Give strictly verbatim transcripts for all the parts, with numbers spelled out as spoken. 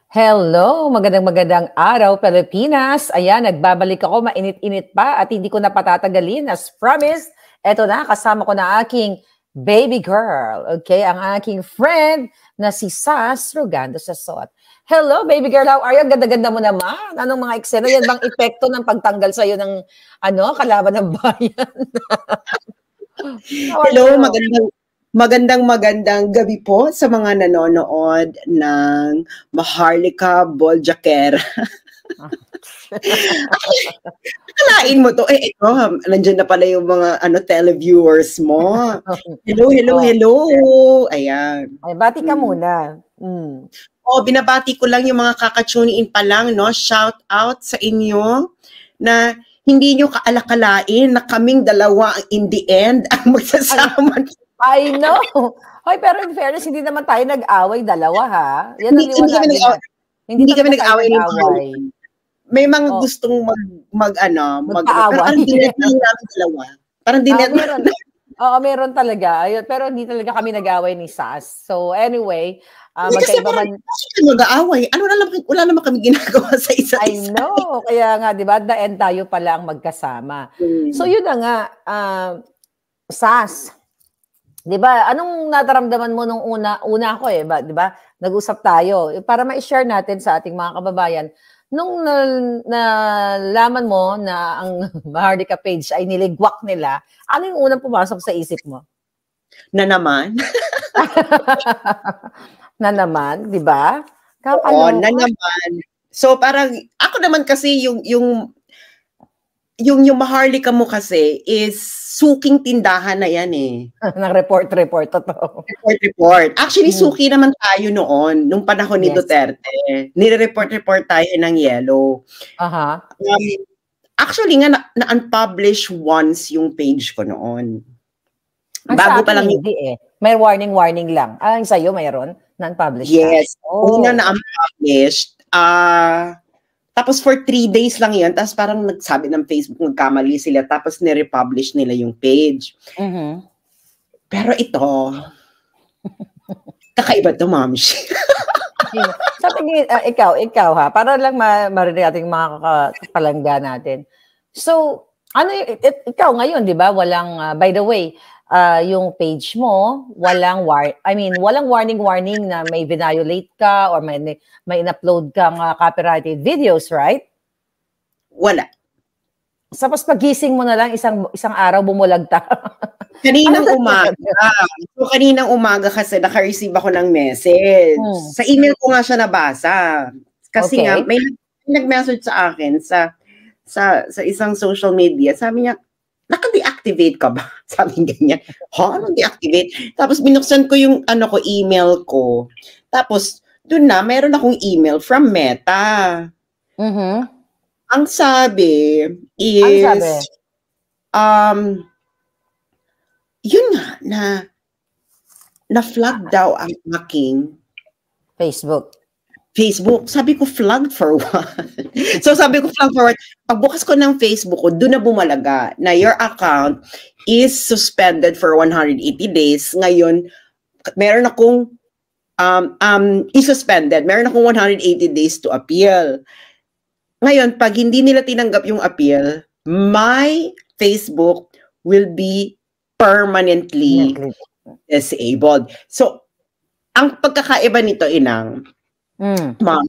Hello, magandang magandang araw Pilipinas. Ayan, nagbabalik ako, mainit-init pa at hindi ko na patatagalin. As promised, eto na, kasama ko na aking baby girl. Okay, ang aking friend na si Sas Rogando Sasot. Hello, baby girl, how are you? Ganda-ganda mo naman. Anong mga eksena? Yan bang epekto ng pagtanggal sa'yo ng ano, kalaban ng bayan? How are Hello, you? magandang magandang magandang gabi po sa mga nanonood ng Maharlika Boljakera. Akalain mo to, eh ito, nandiyan na pala yung mga ano televiewers mo. Hello, hello, Oh. hello. Ayan. Ay, bati ka Mm. muna. Mm. Oh, binabati ko lang yung mga kaka-tune in pa lang, no? Shout out sa inyo na hindi nyo kaalakalain na kaming dalawa in the end ang magsasama. I know. Hoy, pero in fairness, hindi naman tayo nag-away dalawa, ha? Yan ang Hindi, hindi kami liwanagin nag-away. natin. Hindi, hindi kami nag-away. nag-away. May mga Oh. gustong mag, mag ano, mag, Magpaaway. pero parang dinet lang namin dalawa. Parang Ah, dinet meron. Oo, meron talaga. Ayun, pero hindi talaga kami nag-away ni Sas. So anyway, uh, Kasi magkaiba parang, man. kasi mag-aaway. Ano na lang, wala naman kami ginagawa sa isa't I isa. know. Kaya nga, di ba, at the end tayo pala ang magkasama. Hmm. So yun na nga, uh, Sas, di ba, anong nataramdaman mo nung una, una ako eh, ba, di ba, nag-usap tayo, para ma-share natin sa ating mga kababayan, nung nalaman mo na ang Maharlika page ay niligwak nila, ano yung unang pumasok sa isip mo? Na naman? Na naman, di ba? Oo, na naman. So parang, ako naman kasi yung, yung, yung, yung Maharlika mo kasi is suking tindahan na yan eh. Ng report-report, totoo. Report-report. Actually, hmm. suki naman tayo noon, nung panahon ni yes. Duterte. Nire-report-report tayo ng yellow. Aha. Um, actually nga, na- na-unpublish once yung page ko noon. Ah, bago pa lang hindi eh. May warning-warning lang. Ah, yung sa'yo mayroon? Non-published? Yes. Oh. Una na-unpublished. Ah... Uh, Tapos for three days lang yun, tapos parang nagsabi ng Facebook, nagkamali sila, tapos nire-publish nila yung page. Mm-hmm. Pero ito, kakaiba to, Ma'am. Sa tingin, uh, ikaw, ikaw ha, para lang ma- marinig ating mga kapalangga natin. So, ano y- it, ikaw ngayon, di ba, walang, uh, by the way, uh, yung page mo, walang war I mean, walang warning-warning na may violate ka or may, may in-upload kang uh, copyrighted videos, right? Wala. Tapos pagising mo na lang, isang isang araw bumulagta. Kaninang umaga. So, kaninang umaga kasi naka-receive ako ng message. Hmm. Sa email ko nga siya nabasa. Kasi okay. nga, may nag-message sa akin sa, sa, sa isang social media. Sabi niya, naka-deactivate ka ba? Sabi ganyan. Ha? Anong deactivate? Tapos binuksan ko yung ano ko, email ko. Tapos, dun na, meron akong email from Meta. Mm-hmm. Ang sabi is, Ang sabi? um, yun nga, na, na-flag daw ang aking Facebook. Facebook. Sabi ko, flagged for what? So sabi ko, flagged for what? Pagbukas ko ng Facebook ko, doon na bumalaga na your account is suspended for one hundred eighty days. Ngayon, meron akong um, um, is-suspended. Meron akong one hundred eighty days to appeal. Ngayon, pag hindi nila tinanggap yung appeal, my Facebook will be permanently disabled. So, ang pagkakaiba nito, Inang, Mm. Ma'am,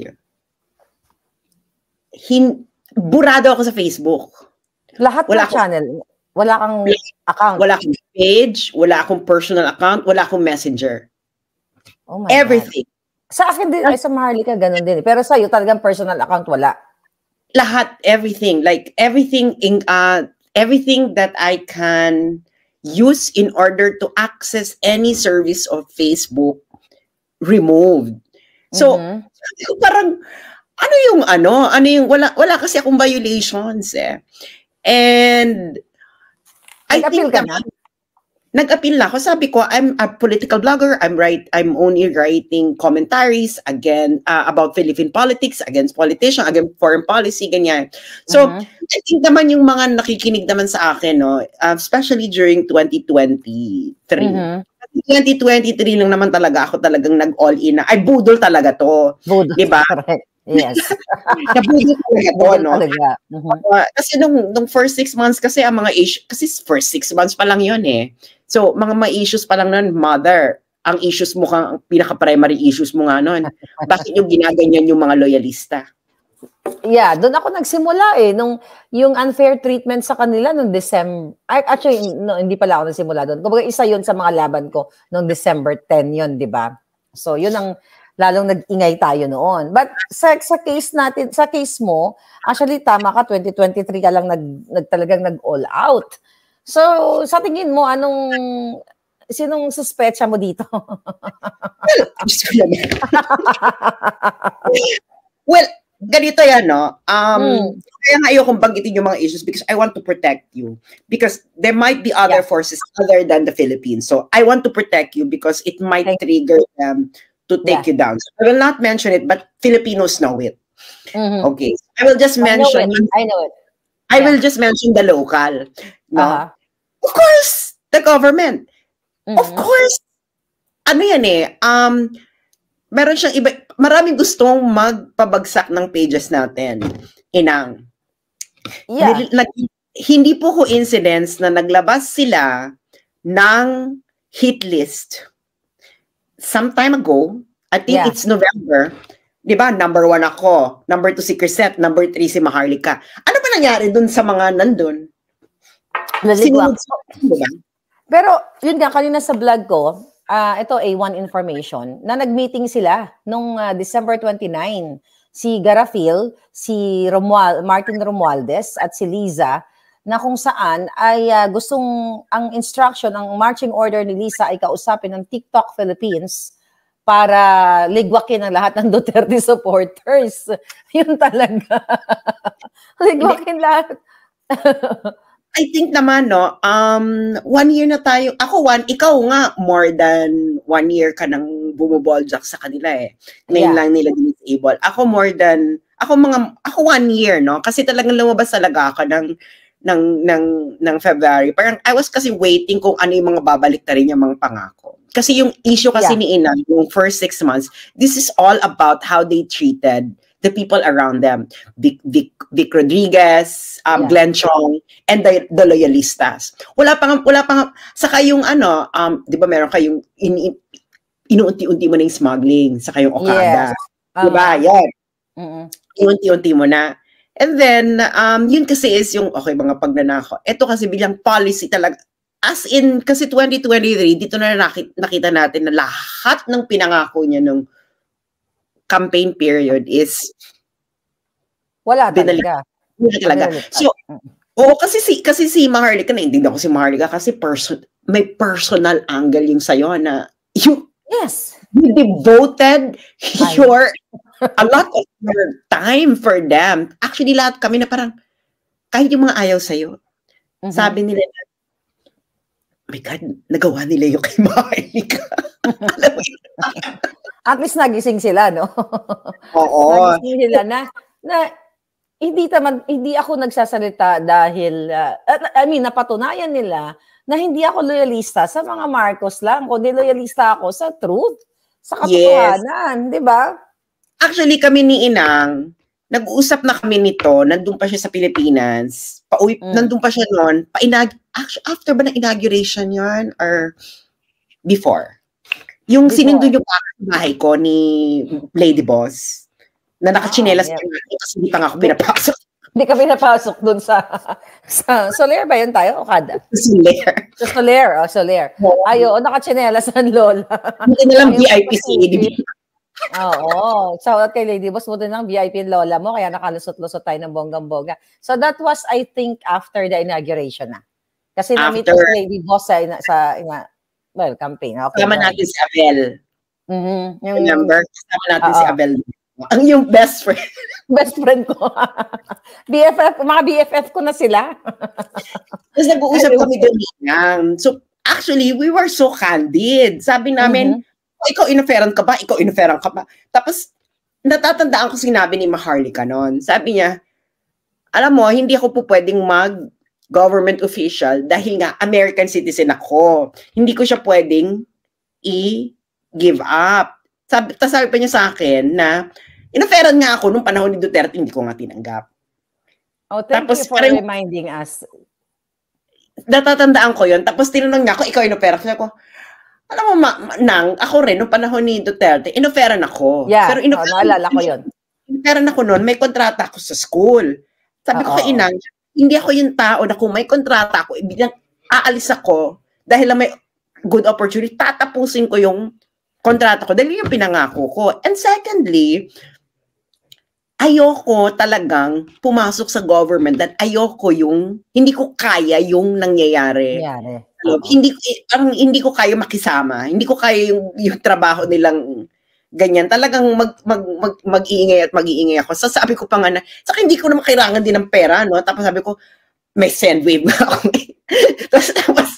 hin burado ako sa Facebook. Lahat wala ng channel, wala kang account. Wala akong page, wala akong personal account, wala akong messenger. Oh my Everything. God. Sa akin din, ay sa Maharlika, ganun din. Pero sa'yo, talagang personal account, wala. Lahat, everything. Like, everything, in, uh, everything that I can use in order to access any service of Facebook, removed. So, mm-hmm. parang, ano yung ano? Ano yung, wala, wala kasi akong violations eh. And, I think ka na? Nag-appeal na ako. Sabi ko, I'm a political blogger. I'm right. I'm only writing commentaries again uh, about Philippine politics, against politicians, against foreign policy, ganyan. So, mm-hmm. I think naman yung mga nakikinig naman sa akin, no, uh, especially during twenty twenty-three. Mm-hmm. twenty twenty-three lang naman talaga ako talagang nag-all in na. Ay, budol talaga to. Budol. Diba? Correct. Yes. Nabudol talaga to, Budol no? talaga. Mhm. Uh, kasi nung, nung first six months kasi ang mga issue, kasi first six months pa lang yun eh. So, mga mga issues pa lang nun, mother, ang issues mo, ang pinaka-primary issues mo nga nun, bakit yung ginaganyan yung mga loyalista? Yeah, doon ako nagsimula eh. Nung, yung unfair treatment sa kanila nung December, actually, no, hindi pala ako nagsimula doon. Kumbaga, isa yun sa mga laban ko nung December tenth yun, di ba? So, yun ang lalong nag-ingay tayo noon. But sa, sa case natin, sa case mo, actually tama ka, twenty twenty-three ka lang nag, nag talagang nag-all out. So, sa tingin mo, anong, sinong suspecha mo dito? Well, ganito yan, no? Um, hmm. Kaya nga ayokong banggitin yung mga issues because I want to protect you. Because there might be other yeah. forces other than the Philippines. So, I want to protect you because it might Thank trigger them to take yeah. you down. So I will not mention it, but Filipinos know it. Mm-hmm. Okay. I will just mention. I know it. I, know it. I yeah. will just mention the local. No? Uh-huh. Of course, the government. Mm-hmm. Of course. Ano yan eh, um, meron siyang iba, maraming gustong magpabagsak ng pages natin. Inang. Yeah. Nag, hindi po coincidence na naglabas sila ng hit list. Some time ago, I think yeah. it's November, di ba, number one ako, number two si Crisette, number three si Maharlika. Ano ba nangyari dun sa mga nandun? Sinunod sa diba? Pero, yun nga, kanina sa vlog ko, uh, ito A one information, na nag-meeting sila nung uh, December twenty-ninth. Si Garafil, si Romual, Martin Romualdez, at si Liza, na kung saan ay uh, gustong ang instruction, ang marching order ni Lisa ay kausapin ng TikTok Philippines para ligwakin ang lahat ng Duterte supporters. Yun talaga. Ligwakin lahat. I think naman, no, um, one year na tayo, ako one, ikaw nga, more than one year ka nang bumuboljak sa kanila eh. Ngayon yeah. lang nila disable. Ako more than, ako mga, ako one year, no, kasi talagang lumabas talaga ako ng, ng ng ng February. Parang I was kasi waiting kung ano yung mga babalik na rin yung mga pangako. Kasi yung issue kasi yeah. ni Ina, yung first six months, this is all about how they treated the people around them. Vic, Vic, Vic Rodriguez, um, yeah. Glenn Chong, and the, the loyalistas. Wala pa nga, wala pa nga, saka yung ano, um, di ba meron kayong, in, in, inuunti-unti mo na yung smuggling, saka yung Okada. Yes. Um, di ba? Yan. Mm-mm. Iunti-unti mo na. And then, um, yun kasi is yung, okay, mga pagnanakaw. Ito kasi bilang policy talaga. As in, kasi twenty twenty-three, dito na nakita, nakita natin na lahat ng pinangako niya nung campaign period is wala talaga. Wala talaga. So, oo, kasi si, kasi si Maharlika, naintindihan ko si Maharlika kasi person, may personal angle yung sa'yo na you, yes. you devoted your a lot of your time for them. Actually, lahat kami na parang, kahit yung mga ayaw sa'yo, mm-hmm. sabi nila na, oh my God, nagawa nila yung kay Maharlika. At least nagising sila, no? Oo. Nagising sila na, na hindi taman, hindi ako nagsasalita dahil, uh, I mean, napatunayan nila na hindi ako loyalista sa mga Marcos lang, kundi loyalista ako sa truth, sa katotohanan, yes. Di ba? Actually, kami ni Inang, nag-uusap na kami nito, nandun pa siya sa Pilipinas, pauwi, mm. nandun pa siya noon, pa actually, after ba ng inauguration yun, or before? Yung before. Sinindun yung bahay ko ni Lady Boss, na nakachinelas oh, yeah. kasi hindi pa nga ako pinapasok. Hindi ka pinapasok dun sa, sa Soler ba yun tayo? Okada? Soler. Sa Soler, oh, Soler. Oh. Ayo, nakachinelas ang lola. Hindi na lang V I P si Lady Boss. Oo. So, at kay Lady Boss, buti ng V I P lola mo, kaya nakalusot-lusot tayo ng bonggang-bongga. So, that was, I think, after the inauguration na. Kasi na-meet ko si Lady Boss sa, sa ina, well, campaign. Okay, kasama natin si Abel. Mm-hmm. Yung, remember? Kasama natin uh-oh. si Abel. Ang yung best friend. Best friend ko. B F F, mga B F F ko na sila. Tapos nag-uusap kami doon. So, actually, we were so candid. Sabi namin, mm-hmm. oh, ikaw inoferan ka ba? Ikaw inoferan ka ba? Tapos, natatandaan ko sinabi ni Maharlika noon. Sabi niya, alam mo, hindi ako po pwedeng mag-government official dahil nga American citizen ako. Hindi ko siya pwedeng i-give up. Sabi, tas sabi pa niya sa akin na, inoferan nga ako nung panahon ni Duterte, hindi ko nga tinanggap. Oh, thank Tapos, you for parang, reminding us. Natatandaan ko yun. Tapos tinanong niya ako, ikaw inofera. Sabi ko, alam mo, ma, ma, nang, ako rin, nung panahon ni Duterte, inoferan ako. Yeah, pero inoferan, oh, naalala ko yun. Inoferan ako noon, may kontrata ako sa school. Sabi Uh-oh. ko kay Inang, hindi ako yung tao na kung may kontrata ako, ibilang aalis ako dahil lang may good opportunity, tatapusin ko yung kontrata ko dahil yung pinangako ko. And secondly, ayoko talagang pumasok sa government at ayoko yung, hindi ko kaya yung nangyayari. Nangyayari. Uh-huh. Hindi, parang hindi ko kaya makisama. Hindi ko kaya yung, yung trabaho nilang ganyan. Talagang mag, mag, mag, mag-iingay at mag-iingay ako. So sabi ko pa nga na, saka hindi ko naman kailangan din ng pera, no? Tapos sabi ko, may Sendwave nga ako. tapos, tapos,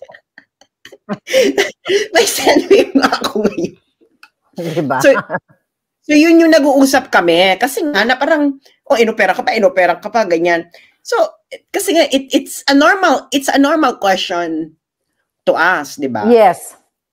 may Sendwave nga ako ngayon. Diba? So, so yun yung nag-uusap kami. Kasi nga na parang, oh, inopera ka pa, inopera ka pa, ganyan. So, kasi nga, it, it's a normal, it's a normal question to ask, di ba? Yes.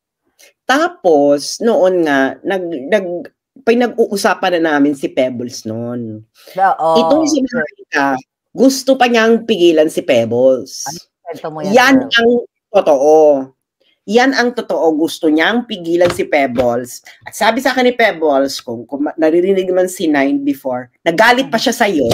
Tapos, noon nga, nag, nag, pinag-uusapan na namin si Pebbles noon. Oo. Itong si Marika, gusto pa niyang pigilan si Pebbles. Ano, yan, yan ang totoo. Yan ang totoo. Gusto niyang pigilan si Pebbles. At sabi sa akin ni Pebbles, kung, kung naririnig man si Nine before, nagalit pa siya sa'yo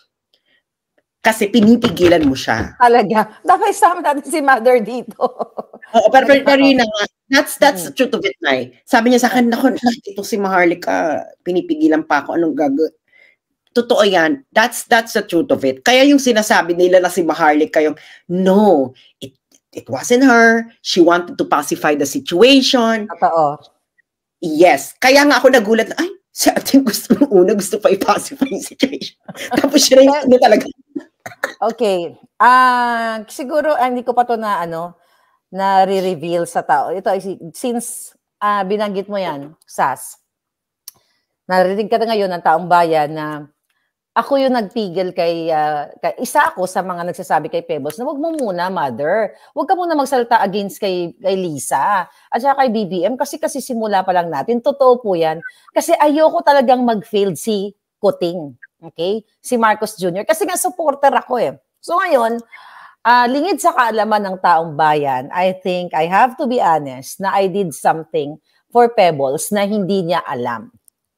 kasi pinipigilan mo siya. Talaga. Dapat isama natin si Mother dito. Oo, pero, pero, pero yun na nga. That's, that's the truth of it, Nay. Sabi niya sa akin, naku, ito si Maharlika, pinipigilan pa ako, anong gagawin? Totoo yan. That's that's the truth of it. Kaya yung sinasabi nila na si Maharlika yung, no, it, it wasn't her. She wanted to pacify the situation. Totoo. Yes. Kaya nga ako nagulat na, ay, si ating gusto mo una, gusto pa i-pacify yung situation. Tapos siya na yung talaga. Okay. Uh, siguro, uh, hindi ko pa to na, ano, na re-reveal sa tao. Ito, since uh, binanggit mo yan, Sas, narinig ka na ngayon ng taong bayan na ako yung nagpigil kay, uh, kay, isa ako sa mga nagsasabi kay Pebbles na wag mo muna, Mother. Wag ka muna magsalita against kay, kay Lisa at saka kay B B M kasi kasi simula pa lang natin. Totoo po yan. Kasi ayoko talagang mag-failed si Kuting. Okay? Si Marcos Junior Kasi nga supporter ako eh. So ngayon, uh, lingid sa kaalaman ng taong bayan, I think I have to be honest na I did something for Pebbles na hindi niya alam.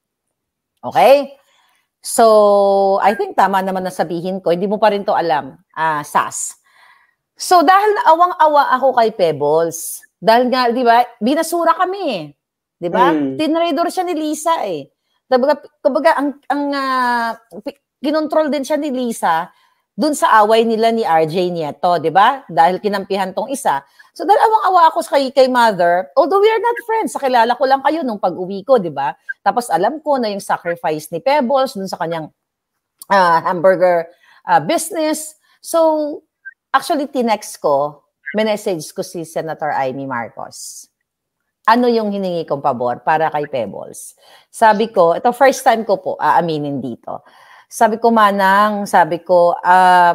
Okay? So, I think tama naman na sabihin ko, hindi mo pa rin to alam, uh, Sas. So, dahil awang-awa ako kay Pebbles, dahil nga, di ba, binasura kami, di ba? Mm. Tinraidor siya ni Lisa eh. Kumbaga, kumbaga ang, ang uh, kinontrol din siya ni Lisa dun sa away nila ni R J Nieto, di ba? Dahil kinampihan tong isa. So, dahil awang-awa ako kay, kay Mother, although we are not friends, kakilala ko lang kayo nung pag-uwi ko, di ba? Tapos alam ko na yung sacrifice ni Pebbles dun sa kanyang uh, hamburger uh, business. So, actually, tinext ko, minessage ko si Senator Amy Marcos. Ano yung hiningi kong pabor para kay Pebbles? Sabi ko, ito first time ko po aaminin dito. Sabi ko, Manang, sabi ko, um,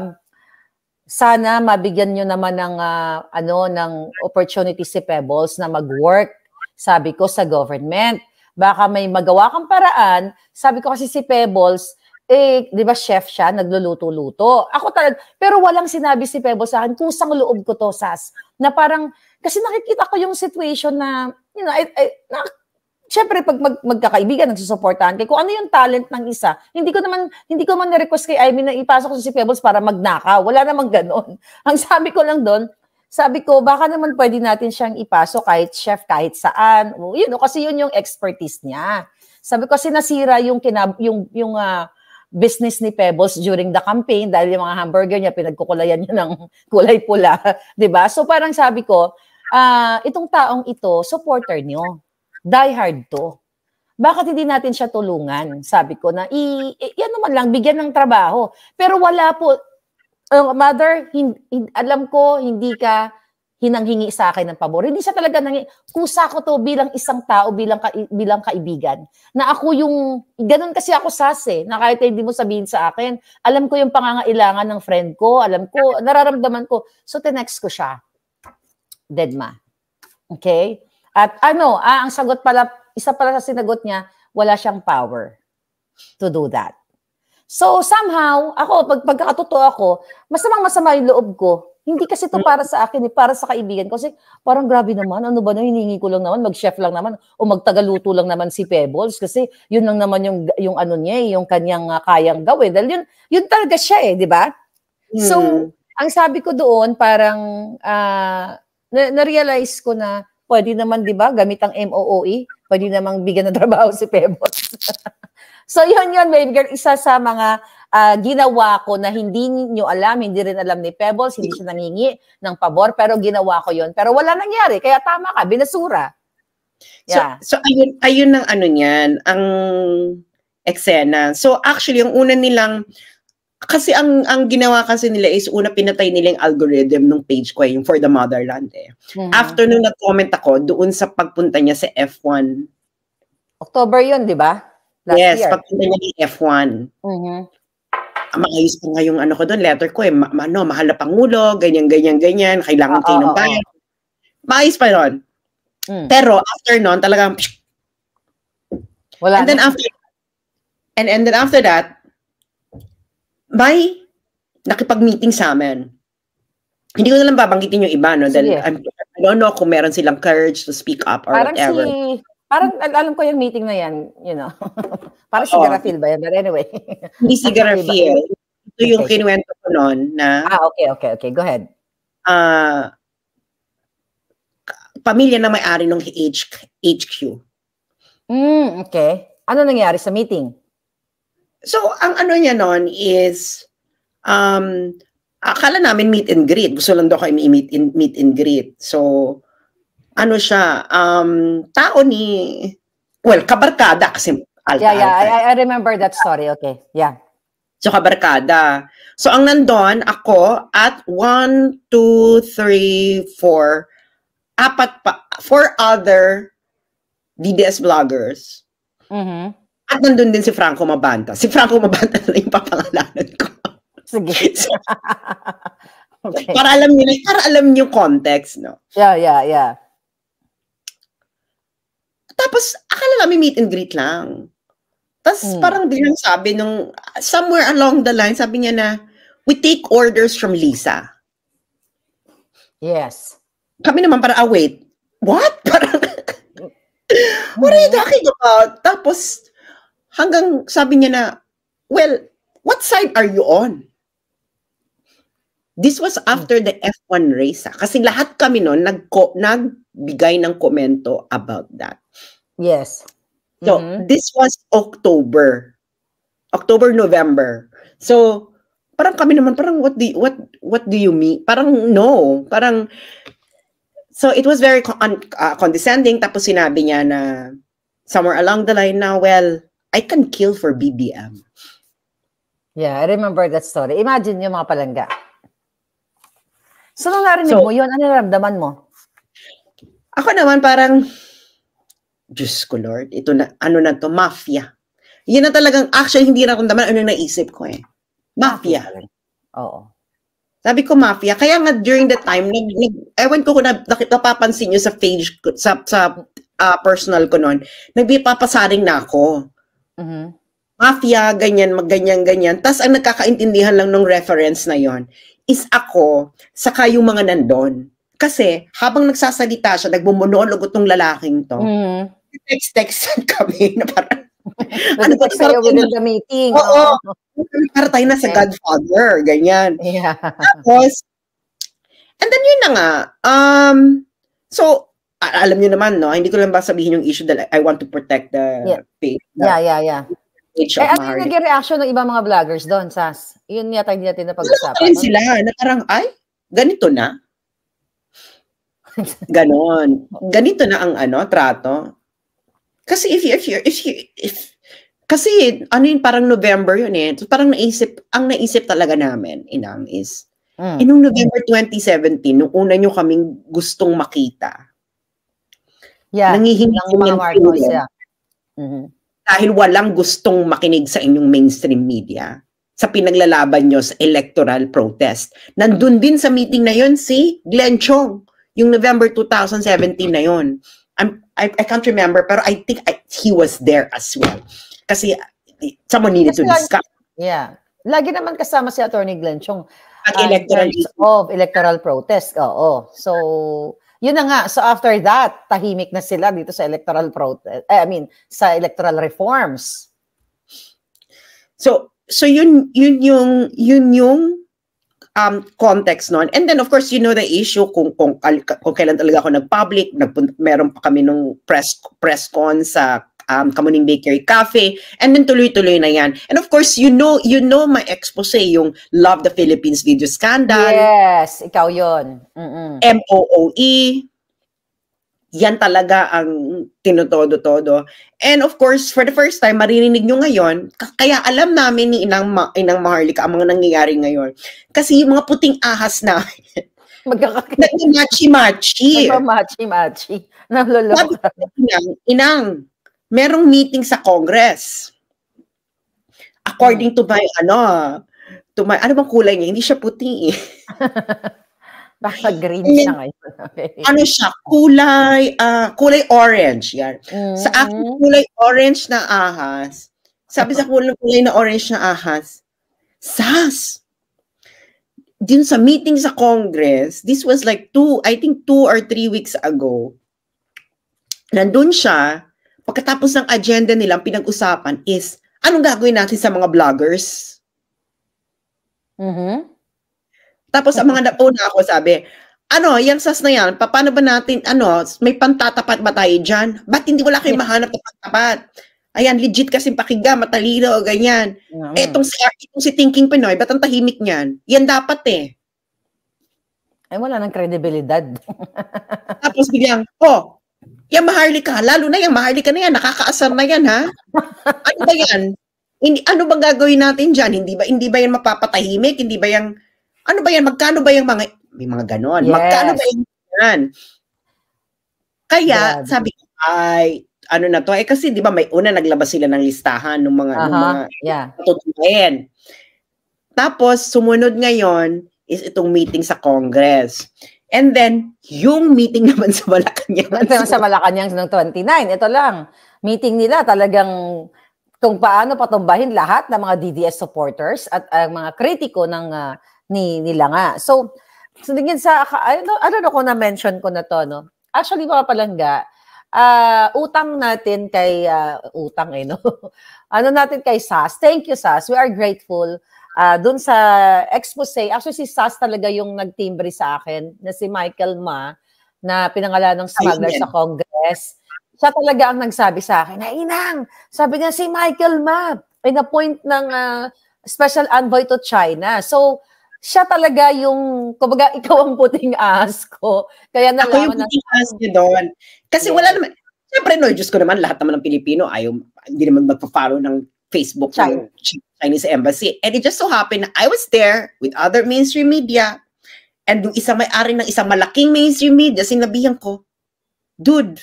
sana mabigyan nyo naman ng, uh, ano, ng opportunity si Pebbles na mag-work, sabi ko, sa government. Baka may magawa kang paraan. Sabi ko kasi si Pebbles, eh, di ba chef siya, nagluluto-luto. Ako talaga, pero walang sinabi si Pebbles sa akin, kusang loob ko to, Sas. Na parang, kasi nakikita ko yung situation na, you know, I, I, na, syempre pag mag, magkakaibigan, nagsusuportahan kay kung ano yung talent ng isa, hindi ko naman, hindi ko man na-request kay Amy na ipasok ko si Pebbles para magnakaw. Wala namang ganon. Ang sabi ko lang doon, sabi ko, baka naman pwede natin siyang ipasok kahit chef, kahit saan. O, yun, no, kasi yun yung expertise niya. Sabi ko, kasi nasira yung, kinab yung, yung uh, business ni Pebbles during the campaign dahil yung mga hamburger niya, pinagkukulayan niya ng kulay pula. Diba? So parang sabi ko, uh, itong taong ito, supporter niyo. Die hard to. Bakit hindi natin siya tulungan? Sabi ko na, i, i yan naman lang, bigyan ng trabaho. Pero wala po, Uh, Mother, hin, hin, alam ko hindi ka hinanghingi sa akin ng pabor. Hindi siya talaga nangi. Kusa ko to bilang isang tao, bilang ka, bilang kaibigan. Na ako yung, ganun kasi ako Sas eh, na kahit hindi mo sabihin sa akin, alam ko yung pangangailangan ng friend ko, alam ko, nararamdaman ko. So, tinext ko siya. Deadma. Okay? At ano, ah, ang sagot pala, isa pala sa sinagot niya, wala siyang power to do that. So somehow, ako, pag pagkakatotoo ako, masamang masama yung loob ko. Hindi kasi to para sa akin, eh, para sa kaibigan. Kasi parang grabe naman, ano ba na, hiningi ko lang naman, mag-chef lang naman, o magtagaluto lang naman si Pebbles. Kasi yun lang naman yung, yung ano niya, eh, yung kanyang uh, kayang gawin. Dahil yun, yun talaga siya eh, di ba? Mm. So, ang sabi ko doon, parang, uh, na- na-realize ko na, pwede naman, di ba, gamit ang M O O E, pwede namang bigyan ng trabaho si Pebbles. So, yun yun, baby girl, isa sa mga uh, ginawa ko na hindi niyo alam, hindi rin alam ni Pebbles, hindi siya nangingi ng pabor, pero ginawa ko yun. Pero wala nangyari, kaya tama ka, binasura. Yeah. So, so ayun, ayun ang ano niyan, ang eksena. So, actually, yung una nilang, kasi ang ang ginawa kasi nila is una pinatay nila yung algorithm ng page ko, yung For the Motherland eh. Mm-hmm. After nung nag-comment ako, doon sa pagpunta niya sa F one. October yun, di ba? Last yes, year. Pagpunta niya ng F one. Mm-hmm. Maayos pa nga yung ano ko doon, letter ko eh, ma- ano, mahal na Pangulo, ganyan, ganyan, ganyan, kailangan oh, kayo ng bayan. Oh, oh. Maayos pa yun. Mm. Pero after nun, talagang, wala and then na. after, and, and then after that, may nakipag-meeting sa amin. Hindi ko na lang babanggitin yung iba, no? Dahil I don't know kung meron silang courage to speak up or parang whatever. Si, parang alam ko yung meeting na yan, you know. Parang si Garafil ba yan? But anyway. Hindi si Garafil. Ito yung okay. Kinuwento ko noon na... Ah, okay, okay, okay. Go ahead. Uh, pamilya na may-ari ng H Q. Mm, okay. Ano nangyari sa meeting? So, ang ano niya noon is, um, akala namin meet and greet. Gusto lang daw kayo meet and, meet and greet. So, ano siya, um, tao ni, well, kabarkada kasi alta. Yeah, yeah, I, I remember that story. Okay, yeah. So, kabarkada. So, ang nandun, ako at one, two, three, four, apat pa, four other D D S vloggers. Mm-hmm. At nandun din si Franco Mabanta. Si Franco Mabanta na yung papangalanan ko. Sige. So, okay. Para alam niyo, para alam niyo context, no? Yeah, yeah, yeah. Tapos, akala namin meet and greet lang. Tapos, hmm. parang biglang sabi nung, somewhere along the line, sabi niya na, we take orders from Lisa. Yes. Kami naman para, ah, wait, what? Parang, what are you talking about? Tapos, hanggang sabi niya na, well, what side are you on? This was after the F one race. Ha? Kasi lahat kami noon nag nagbigay ng komento about that. Yes. So, mm-hmm. this was October. October, November. So, parang kami naman, parang what do you, what, what do you mean? Parang no. Parang, so it was very con uh, condescending. Tapos sinabi niya na, somewhere along the line na, well, I can kill for B B M. Yeah, I remember that story. Imagine yung mga palangga. So, nung narinig so, mo yun, ano naramdaman mo? Ako naman parang, Diyos ko Lord, ito na, ano na to, mafia. Yun na talagang, actually, hindi na naman ano naisip ko eh. Mafia. Oo. Sabi ko, mafia. Kaya nga, during the time, nag, nag, ewan ko kung napapansin nyo sa page, sa, sa uh, personal ko noon, nagpapasaring na ako. Mm-hmm. Mafia, ganyan, magganyan, ganyan. Tapos ang nagkakaintindihan lang ng reference na yon is ako, saka yung mga nandun. Kasi, habang nagsasalita siya, nagmumonolog itong lalaking to, mm-hmm. text-textan kami na parang, ano ba sa'yo within the meeting? Oo, oh. Para tayo na sa okay. Godfather, ganyan. Yeah. Tapos, and then yun na nga, um, so, alam niyo naman, no, hindi ko lang ba sabihin yung issue that I want to protect the yeah. page. The yeah, yeah, yeah. Eh, ano yung naging reaction ng ibang mga vloggers doon, Sas? Yun yata hindi natin napag-usapan. Alam sila, na parang, ay, ganito na. Ganon. Ganito na ang ano, trato. Kasi if you, if you, if you, if, kasi, ano yun, parang November yun eh. So, parang naisip, ang naisip talaga namin, Inang, is, mm. eh, nung November twenty seventeen, nung una nyo kaming gustong makita, yeah, nangihingi ng mga Marcos, yeah. Mm-hmm. Dahil walang gustong makinig sa inyong mainstream media sa pinaglalaban nyo sa electoral protest. Nandun din sa meeting na yon si Glenn Chong, yung November two thousand seventeen na yon. I'm, I, I can't remember, pero I think I, he was there as well. Kasi someone needed Kasi to discuss. Lagi, yeah. Lagi naman kasama si Attorney Glenn Chong uh, in terms of electoral protest. Oo. So, yun na nga. So, after that, tahimik na sila dito sa electoral protest. Eh, I mean, sa electoral reforms. So, so yun, yun yung, yun yung um, context nun. And then, of course, you know the issue kung, kung, kung kailan talaga ako nag-public. Nagpunta, meron pa kami nung press, press con sa um, Kamuning Bakery Cafe. And then tuloy-tuloy na yan. And of course, you know, you know my expose, yung Love the Philippines video scandal. Yes, ikaw yun. Mm-mm. M O O E. Yan talaga ang tinotodo-todo. And of course, for the first time, maririnig nyo ngayon, kaya alam namin ni Inang, Ma, Inang Maharlika ang mga nangyayari ngayon. Kasi yung mga puting ahas na, nag-machi-machi. Nag-machi-machi. Naloloka. Inang, Inang, merong meeting sa Congress. According to my, ano, to my, ano bang kulay niya? Hindi siya puti eh. Baka green siya ngayon. Okay. Ano siya? Kulay, uh, kulay orange. Yan. Mm-hmm. Sa aking kulay orange na ahas, sabi sa kulay, kulay na orange na ahas, Sas! Din sa meeting sa Congress, this was like two, I think two or three weeks ago, nandun siya, pagkatapos ng agenda nilang pinag-usapan is, anong gagawin natin sa mga vloggers? Mm-hmm. Tapos ang mga nauna ako sabi, ano, yung sas na yan, paano ba natin, ano, may pantatapat ba tayo dyan? Ba't hindi wala kayong mahanap na pantapat? Ayan, legit kasi pakiga, matalino, ganyan. Mm-hmm. Etong, si, etong si Thinking Pinoy, ba't ang tahimik niyan? Yan dapat eh. Ay, wala nang kredibilidad. Tapos biglang, oh, yung Maharlika, lalo na yung Maharlika na yan, nakakaasar na yan, ha? Ano ba yan? Hindi, ano bang gagawin natin dyan? Hindi ba, hindi ba yan mapapatahimik? Hindi ba yung ano ba yan? Magkano ba yung mga, may mga ganon. Yes. Magkano ba yan? Kaya, yeah. Sabi ko, ay, ano na to? Eh kasi, di ba, may una naglabas sila ng listahan ng mga, uh-huh. ng mga, yeah. tututuin. Tapos, sumunod ngayon, is itong meeting sa Congress. And then, yung meeting naman sa Malacanang. Ito sa Malacanang noong twenty-nine. Ito lang. Meeting nila talagang kung paano patumbahin lahat ng mga D D S supporters at uh, mga kritiko ng uh, ni nila nga. So, so tingin sa, ano, ano ko na-mention ko na to, no? Actually, mga palangga, uh, utang natin kay, uh, utang eh, no? ano natin kay Sas. Thank you, Sas. We are grateful. Uh, dun sa expose, actually si Sas talaga yung nagtimbre sa akin, na si Michael Ma, na pinangalan ng smuggler sa Congress. Siya talaga ang nagsabi sa akin, na Inang, sabi niya si Michael Ma, ay na-point ng uh, special envoy to China. So, siya talaga yung, kumbaga, ikaw ang puting ahas ko. Kaya nalaman ako yung puting ahas niya doon. Kasi yeah. wala naman, siyempre no, Diyos ko naman, lahat naman ng Pilipino, ayaw, hindi naman magpa-follow ng Facebook ng Chinese Embassy. And it just so happened na I was there with other mainstream media, and yung isang may-ari ng isang malaking mainstream media, sinabihan ko, dude,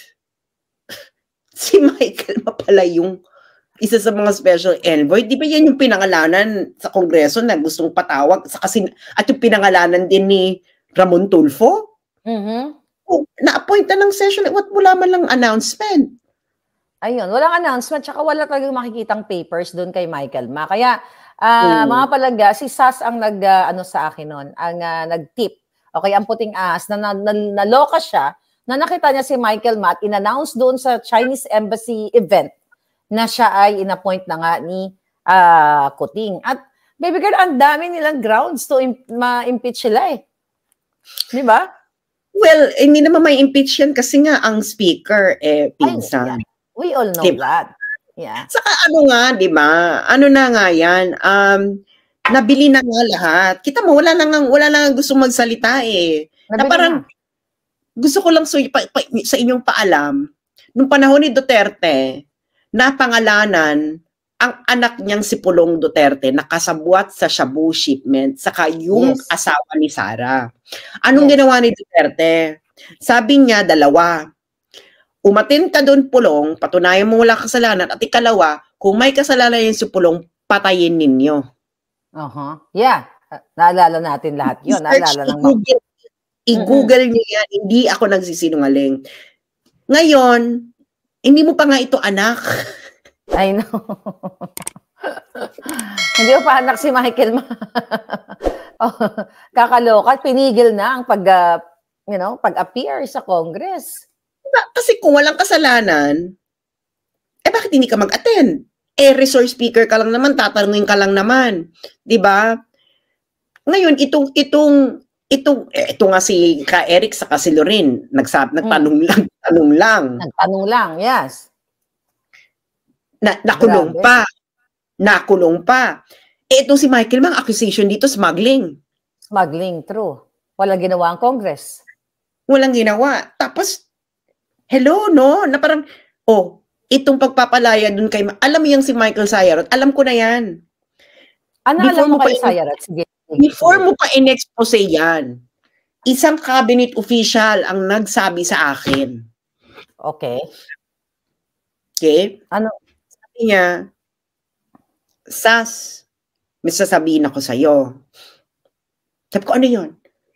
si Michael ma pala yung isa sa mga special envoy. Di ba yan yung pinangalanan sa Kongreso na gustong patawag sa kasi, at yung pinangalanan din ni Ramon Tulfo? Mm-hmm. Oh, na-appoint na ng session. What, wala man lang announcement. Ayun, walang announcement. Tsaka wala talagang makikitang papers doon kay Michael Ma. Kaya, uh, mm. mga palangga, si Sas ang nag, uh, ano sa akin noon, ang uh, nag-tip. Okay, ang puting ahas, na, na, na naloka siya, na nakita niya si Michael Ma at in-announce doon sa Chinese Embassy event na siya ay in-appoint na nga ni uh, Kuting. At baby girl, ang dami nilang grounds to im- ma-impeach sila eh. Di ba? Well, hindi naman may impeach yan kasi nga ang speaker eh pinsan. Ay, yeah. We all know diba? That. Yeah. Saka ano nga, di ba? Ano na nga yan? Um, nabili na nga lahat. Kita mo, wala na nga, wala na nga gustong magsalita eh. Nabili na parang, na. Gusto ko lang so, pa, pa, sa inyong paalam, nung panahon ni Duterte, napangalanan ang anak niyang si Pulong Duterte nakasabwat sa shabu shipment saka yung yes. asawa ni Sara. Anong yes. ginawa ni Duterte? Sabi niya, dalawa. Umatin ka doon, Pulong, patunayan mo wala kasalanan, at ikalawa, kung may kasalanan yung si Pulong, patayin ninyo. Uh-huh. Yeah. Naalala natin lahat yun. Naalala ng I-Google, i-Google mm-hmm. niyo yan. Hindi ako nagsisinungaling. Ngayon, hindi mo pa nga ito anak. I know. Hindi mo pa anak si Michael. Oh, kakaloka, pinigil na ang pag, uh, you know, pag-appear sa Congress. Diba? Kasi kung walang kasalanan, eh bakit hindi ka mag-attend? Eh, resource speaker ka lang naman, tatanungin ka lang naman. Diba? Ngayon, itong, itong, itong, eh, ito nga si Ka Eric sa si Lorin, nagsab, nagtanong hmm. lang, tanong lang. Nagtanong lang, yes. Na, nakulong Grabe. pa. Nakulong pa. Eh, itong si Michael Mang, accusation dito, smuggling. Smuggling, true. Walang ginawa ang Congress. Walang ginawa. Tapos, hello, no? Na parang, oh, itong pagpapalaya dun kay, alam mo yung si Michael Sayarot, alam ko na yan. Ano before alam mo kay Sayarot? Sige. Before mo pa in-expose yan, isang cabinet official ang nagsabi sa akin. Okay. Okay? Ano? Sabi niya, Sas, may sasabihin ako sa'yo. Sabi ko, ano yun?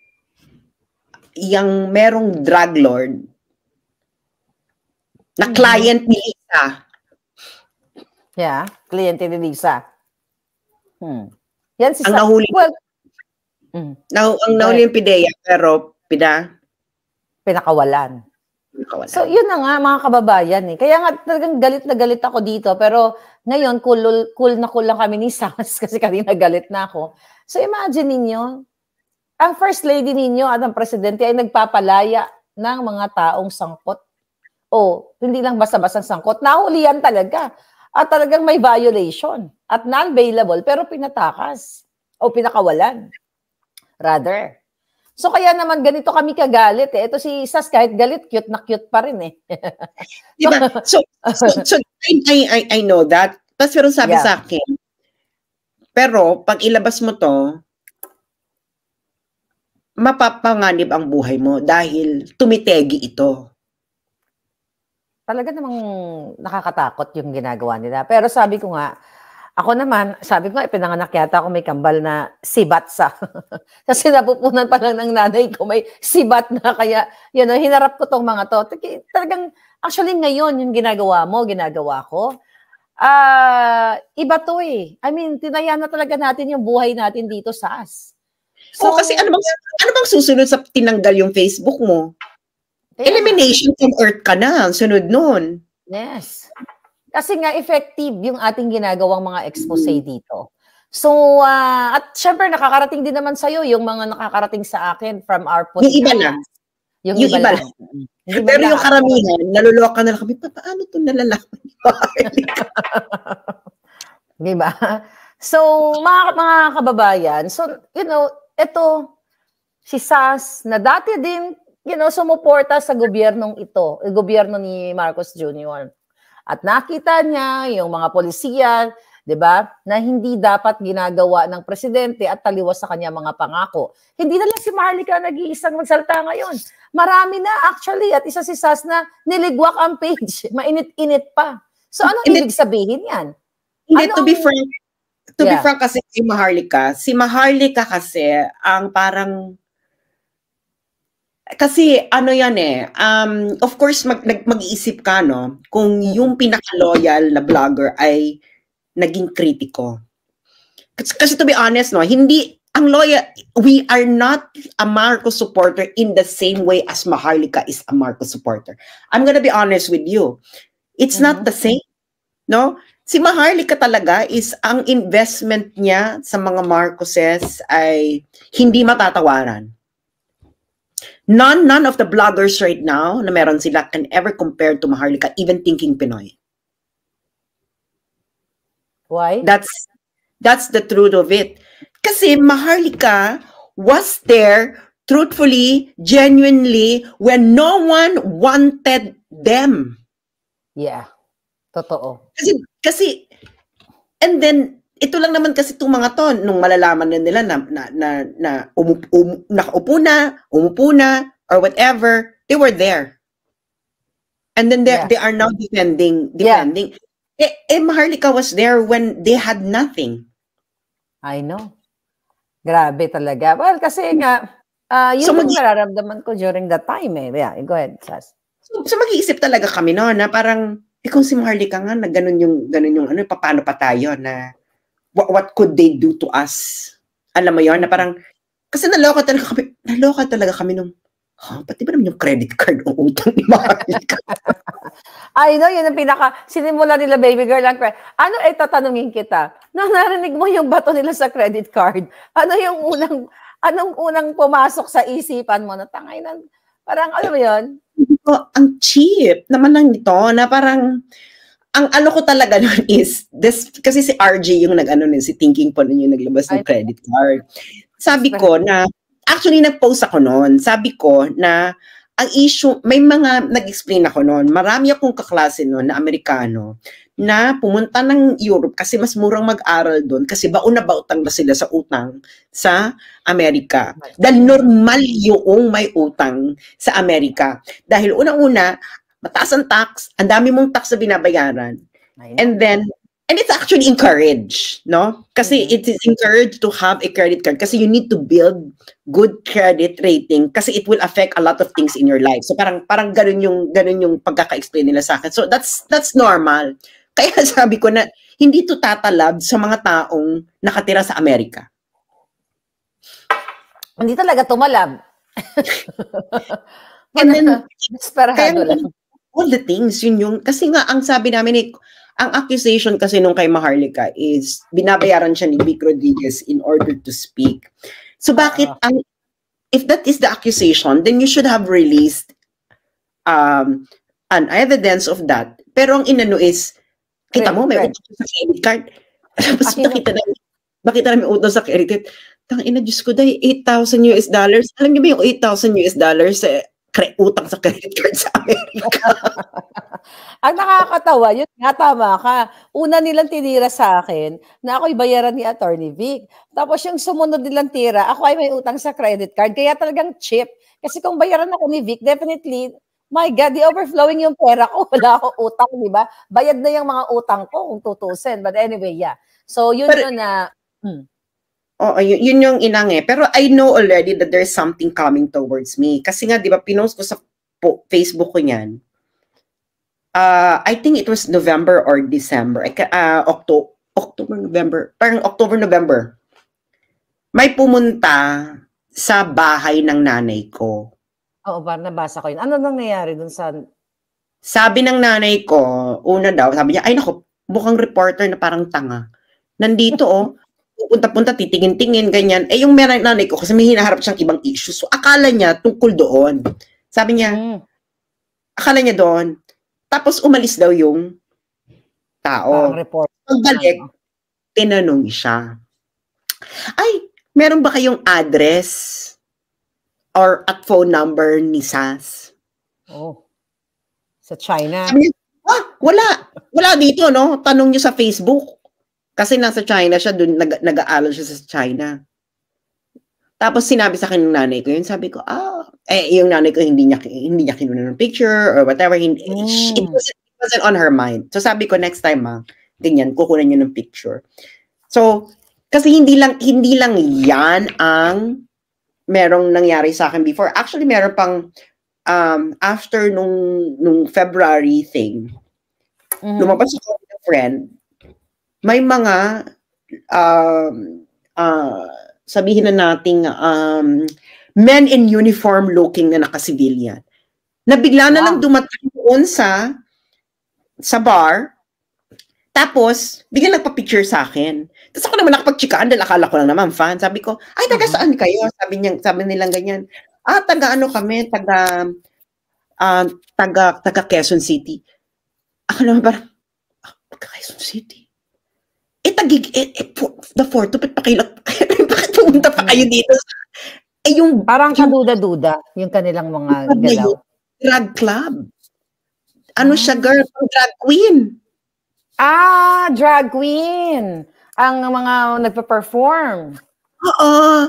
Yang merong drug lord na client ni Lisa. Yeah, client ni Lisa. Hmm. Yan si ang nahuli, well, mm. na, ang nahuli yung Pidea, pero Pida? Pinakawalan. Pinakawalan. So, yun na nga, mga kababayan. Eh. Kaya nga, talagang galit na galit ako dito. Pero, ngayon, cool, cool na cool lang kami ni Sas kasi kanina galit na ako. So, imagine ninyo, ang first lady ninyo at ang presidente ay nagpapalaya ng mga taong sangkot. O, hindi lang basta-basta sangkot. Nahulihan talaga. At talagang may violation. At non-bailable, pero pinatakas. O pinakawalan. Rather. So, kaya naman ganito kami kagalit eh. Ito si Sas, kahit galit, cute na cute pa rin eh. Diba? So, so, so I, I, I know that. Tapos pero sabi yeah. sa akin, pero pag ilabas mo to, mapapanganib ang buhay mo dahil tumitegi ito. Talaga namang nakakatakot yung ginagawa nila. Pero sabi ko nga, ako naman, sabi ko nga, pinanganak yata ako may kambal na sibat sa. Kasi napupunan pa lang ng nanay ko, may sibat na. Kaya, yun, know, hinarap ko tong mga to. Talagang, actually ngayon, yung ginagawa mo, ginagawa ko, ah, uh, iba to eh. I mean, tinaya na talaga natin yung buhay natin dito sa as. So, oh, kasi ano bang, ano bang susunod sa tinanggal yung Facebook mo? Kaya, elimination from earth ka na, sunod nun. Yes. Kasi nga effective yung ating ginagawang mga expose dito. So, uh, at syempre nakakarating din naman sa'yo yung mga nakakarating sa akin from our podcast. Yung iba lang. Yung, yung iba, iba lang. lang. Pero yung karamihan, naluloka na lang kami, paano ito nalalaman? Diba? So, mga, mga kababayan, so, you know, ito, si Sas, na dati din, you know, sumuporta sa gobyernong ito, eh, gobyerno ni Marcos Junior At nakita niya yung mga polisiya, 'di ba, na hindi dapat ginagawa ng presidente at taliwas sa kanya mga pangako. Hindi na lang si Maharlika nag-iisang magsalita ngayon. Marami na actually at isa si Sas na niligwak ang page, mainit-init pa. So anong ibig sabihin 'yan? Hindi, to be frank, to yeah. be frank kasi si Maharlika, si Maharlika kasi ang parang kasi ano yan eh, um, of course mag, mag-iisip ka no, kung yung pinaka-loyal na vlogger ay naging kritiko. Kasi, kasi to be honest no, hindi, ang loyal, we are not a Marcos supporter in the same way as Maharlika is a Marcos supporter. I'm gonna be honest with you. It's mm-hmm. not the same, no? Si Maharlika talaga is ang investment niya sa mga Marcoses ay hindi matatawaran. None, none of the bloggers right now na meron sila can ever compare to Maharlika, even thinking Pinoy. Why? That's that's the truth of it. Kasi Maharlika was there truthfully, genuinely, when no one wanted them. Yeah. Totoo. Kasi, kasi, and then, ito lang naman kasi itong mga to, nung malalaman na nila na, na, na, na umup, um, nakaupo na, umupo na, or whatever, they were there. And then they, yeah. they are now defending, defending. Yeah. Eh, eh, Maharlika was there when they had nothing. I know. Grabe talaga. Well, kasi nga, uh, yun so, yung nararamdaman ko during that time eh. Yeah, go ahead, Sas. So, so mag-iisip talaga kami no, na parang, eh kung si Maharlika nga, na ganun yung, ganun yung ano, paano pa tayo na, what, what could they do to us? Alam mo yon na parang, kasi naloka talaga kami, naloka talaga kami nung, ha, pati ba naman yung credit card o utang ni Maharlika? I know, yun ang pinaka, sinimula nila baby girl ang credit. Ano, eh, tatanungin kita, nang narinig mo yung bato nila sa credit card, ano yung unang, anong unang pumasok sa isipan mo na tangay na, parang, alam mo yun? Oh, ang cheap naman lang nito, na parang, ang ano ko talaga nun is, this, kasi si R J yung nag-ano nun, si Thinking po nun yung naglabas ng credit card. Sabi ko na, actually nag-post ako nun, sabi ko na, ang issue, may mga nag-explain ako nun, marami akong kaklase nun na Amerikano, na pumunta ng Europe kasi mas murang mag-aral doon kasi baon na bautang na sila sa utang sa Amerika. Dahil normal yung may utang sa Amerika. Dahil unang-una, mataas ang tax, ang dami mong tax na binabayaran. And then, and it's actually encouraged, no? Kasi mm-hmm. it is encouraged to have a credit card kasi you need to build good credit rating kasi it will affect a lot of things in your life. So parang parang ganun yung ganun yung pagkaka-explain nila sa akin. So that's that's normal. Kaya sabi ko na, hindi to tatalab sa mga taong nakatira sa Amerika. Hindi talaga tumalab. And then, kaya, lang. all the things, yun yung, kasi nga, ang sabi namin, eh, ang accusation kasi nung kay Maharlika is, binabayaran siya ni Vic Rodriguez in order to speak. So bakit, uh, ang, if that is the accusation, then you should have released um, an evidence of that. Pero ang inano is, kita mo, may utang sa credit card. Tapos nakita na, bakita na may utang sa credit card. Tangina, Diyos ko, dahil eight thousand U S dollars. Alam niyo ba yung eight thousand U S dollars sa eh, utang sa credit card sa Amerika? Ang nakakatawa, yun nga, tama ka. Una nilang tinira sa akin na ako'y bayaran ni Attorney Vic. Tapos yung sumunod nilang tira, ako ay may utang sa credit card. Kaya talagang cheap. Kasi kung bayaran ako ni Vic, definitely, my God, di overflowing yung pera ko. Wala akong utang, di ba? Bayad na yung mga utang ko kung tutusin. But anyway, yeah. So, yun But, yun na... Hmm. Oo, yun, yun yung inang eh. Pero I know already that there's something coming towards me. Kasi nga, di ba, pinost ko sa po, Facebook ko niyan. Uh, I think it was November or December. Uh, October, October, November. Parang October, November. May pumunta sa bahay ng nanay ko. Oo, parang nabasa ko yun. Ano nangyayari dun sa... Sabi ng nanay ko, una daw, sabi niya, ay nako, mukhang reporter na parang tanga. Nandito oh, pupunta-punta, titingin-tingin, ganyan. Eh yung nanay ko, kasi may hinaharap siyang ibang issues. So akala niya tungkol doon. Sabi niya, mm. akala niya doon. Tapos umalis daw yung tao. Parang report. Pagbalik, tinanong siya, ay, meron ba kayong address or at phone number ni Sas? Oh. Sa China? Sabi niya, ah, wala. Wala dito, no? Tanong niyo sa Facebook. Kasi nasa China siya, dun, nag, nag-aaral siya sa China. Tapos sinabi sa akin ng nanay ko yun, sabi ko, ah, eh, yung nanay ko hindi niya, hindi niya kinuna ng picture or whatever. Hindi, mm. it, wasn't, it wasn't on her mind. So sabi ko, next time, ma, ganyan, kukunan niyo ng picture. So, kasi hindi lang, hindi lang yan ang merong nangyari sa akin before. Actually, meron pang um, after nung, nung February thing, mm-hmm. lumabas ako with a friend, may mga um, uh, sabihin na nating um, men in uniform looking na naka-civilian. Na bigla na wow. lang dumating doon sa sa bar, tapos bigla nagpa-picture sa akin. Tapos ako naman nakapag-chikaan dahil akala ko lang naman fan. Sabi ko, ay, taga uh-huh. saan kayo? Sabi niya, sabi nilang ganyan. Ah, taga ano kami, taga, uh, taga, taga Quezon City. Ako naman parang, ah, taga Quezon City? Eh, tagig, eh, eh the fourth, tupit pa kayo, bakit pumunta pa kayo dito? Eh, yung, parang kaduda-duda, yung kanilang mga galaw. Drag club. Ano ah. siya, girl? Drag queen. Ah, drag queen. Ang mga nagpa-perform. Oo.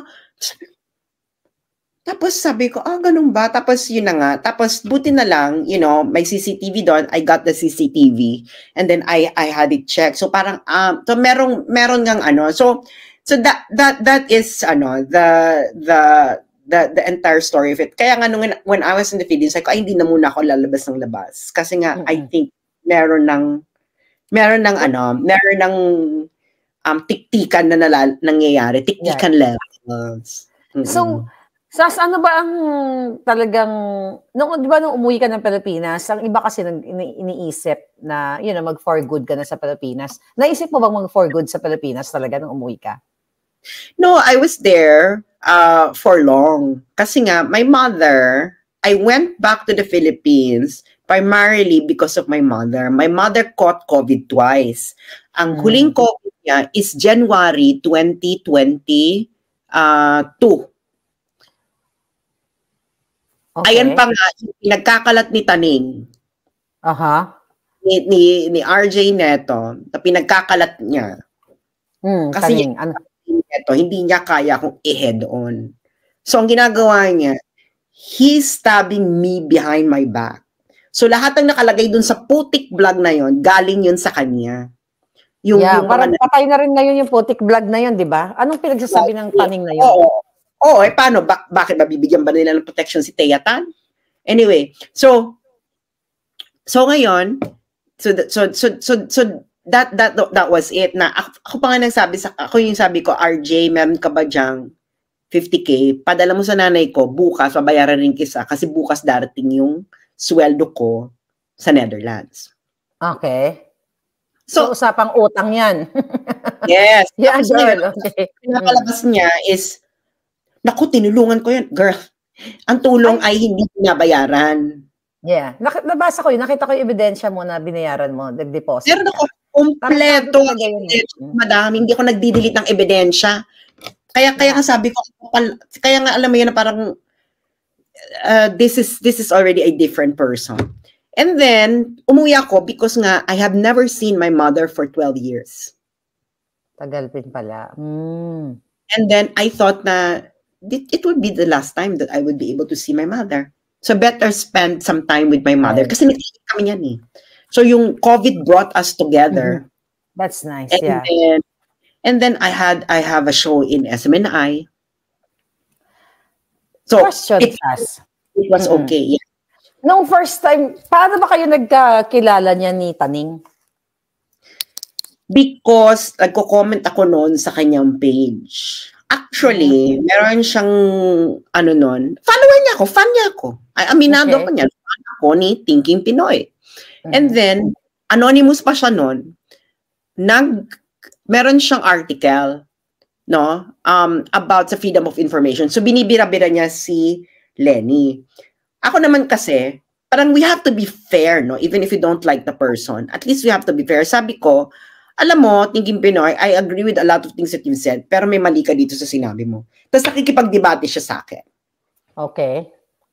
Tapos sabi ko, ah, ganun ba? Tapos yun na nga. Tapos buti na lang, you know, may C C T V doon. I got the C C T V. And then I I had it checked. So parang, um, so merong, meron ngang ano. So, so that, that, that is, ano, the, the, the the entire story of it. Kaya nga nung when I was in the Philippines, like, ay, hindi na muna ako lalabas ng labas. Kasi nga, mm-hmm. I think meron ng meron ng ano, meron ng um tiktikan na nalal, nangyayari, tiktikan yeah. levels. Mm-hmm. So, Sas, ano ba ang talagang, nung, di ba nung umuwi ka ng Pilipinas, ang iba kasi nang ini- iniisip na, you know, mag-for good ka na sa Pilipinas. Naisip mo bang mag-for good sa Pilipinas talaga nung umuwi ka? No, I was there uh, for long. Kasi nga, my mother, I went back to the Philippines primarily because of my mother. My mother caught COVID twice. Ang hmm. huling COVID niya is January twenty twenty-two. Okay. Ayan pa nga, pinagkakalat ni Taning. Aha. Ni, ni, ni R J Neto, na pinagkakalat niya. Hmm, kasi Taning, ano? Neto, hindi niya kaya kung i-head on. So, ang ginagawa niya, he's stabbing me behind my back. So, lahat ng nakalagay dun sa putik vlog na yon, galing yun sa kanya. Yung, yeah, yung parang mga, patay na rin ngayon yung putik vlog na yun, di ba? Anong pinagsasabi ng Taning na yun? Oo. Oo, eh paano? Ba- bakit ba bibigyan ba nila ng protection si Thea Tan? Anyway, so so ngayon, so so so so, so that that that was it. Na ako, ako pa nga nagsabi sa ako yung sabi ko, R J, meron ka ba diyang fifty K? Padala mo sa nanay ko, bukas babayaran rin kita kasi bukas darating yung sweldo ko sa Netherlands. Okay. So, so usapang utang 'yan. Yes. Yeah, girl. Okay. Pinakalabas niya is, naku, tinulungan ko yun. Girl, ang tulong ay, ay hindi binabayaran. Yeah. Nak- nabasa ko yun. Nakita ko yung ebidensya mo na binayaran mo, nag-deposit. Pero ako, kompleto. Madami. Hindi ako nagdidelete ng ebidensya. Kaya, kaya nga sabi ko, kaya nga alam mo yun na parang, uh, this is this is already a different person. And then, umuwi ako because nga, I have never seen my mother for twelve years. Tagal din pala. Mm. And then, I thought na, it would be the last time that I would be able to see my mother. So better spend some time with my mother. Right. Kasi nagtitig kami yan eh. So yung COVID brought us together. Mm-hmm. That's nice, and yeah. Then, and then I had, I have a show in S M N I. So Question, it, it was mm-hmm. okay. Yeah. Nung first time, paano ba kayo nagkakilala niya ni Taning? Because nagko-comment ako noon sa kanyang page. Actually, meron siyang, ano nun, follower niya ako, fan niya ako. Ay, aminado okay. ko niya, fan ako ni Thinking Pinoy. Mm-hmm. And then, anonymous pa siya nun, nag, meron siyang article, no, um, about sa freedom of information. So, binibira-bira niya si Lenny. Ako naman kasi, parang we have to be fair, no, even if you don't like the person. At least we have to be fair. Sabi ko, alam mo, Thinking Pinoy, I agree with a lot of things that you said, pero may mali ka dito sa sinabi mo. Tapos nakikipag-debate siya sa akin. Okay.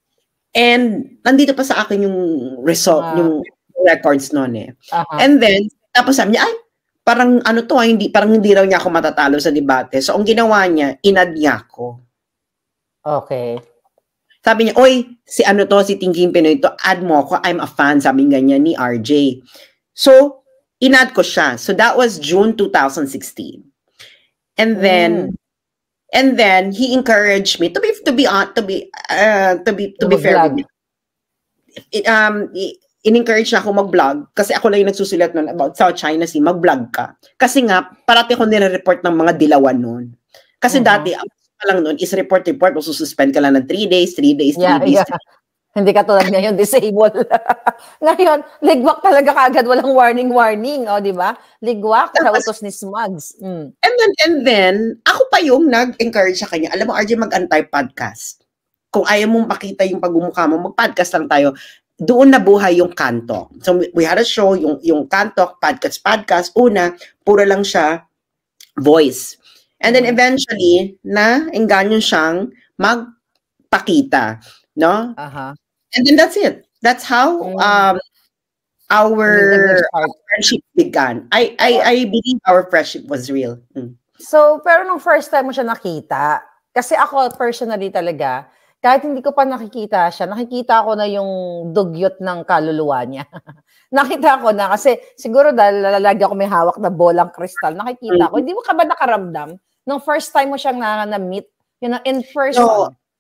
And nandito pa sa akin yung result, uh, yung records noon eh. Uh-huh. And then, tapos sabi niya, ay, parang ano to, hindi, parang hindi raw niya ako matatalo sa debate. So, ang ginawa niya, inad niya ako. Okay. Sabi niya, oy, si ano to, si Thinking Pinoy to, add mo ako, I'm a fan, sabi ganyan ni R J. So, inad ko siya. So that was June twenty sixteen. And then mm. and then he encouraged me to be to be on to be uh, to be to be fair with me. It, um in-encourage na ako mag-vlog kasi ako lang yung nagsusulat nun about South China Sea, mag-vlog ka. Kasi nga parati ako nire-report ng mga dilawan noon. Kasi uh-huh. dati ang lang noon is report report, sususpend ka lang ng three days, three days, three yeah, days. Yeah. Hindi ka tulad ngayon, disable. Ngayon, ligwak talaga kaagad, walang warning-warning, o, di ba? Ligwak, sa utos ni Smugs. Mm. And then, and then, ako pa yung nag-encourage sa kanya, alam mo, R J, mag-anti-podcast. Kung ayaw mong makita yung pagmumukha mo, mag-podcast lang tayo. Doon nabuhay yung Kantok. So, we had a show, yung, yung Kantok, podcast, podcast. Una, puro lang siya voice. And then, eventually, na-engganyo siyang magpakita. No? Uh-huh. And then that's it. That's how um our, our friendship began. I I I believe our friendship was real. Mm. So, pero nung first time mo siya nakita, kasi ako personally talaga, kahit hindi ko pa nakikita siya, nakikita ko na yung dugyot ng kaluluwa niya. Nakita ko na kasi siguro dahil lalagi ako may hawak na bolang kristal, nakikita ko. Hindi mo ka ba nakaramdam nung first time mo siyang na-meet, you know, in person? No.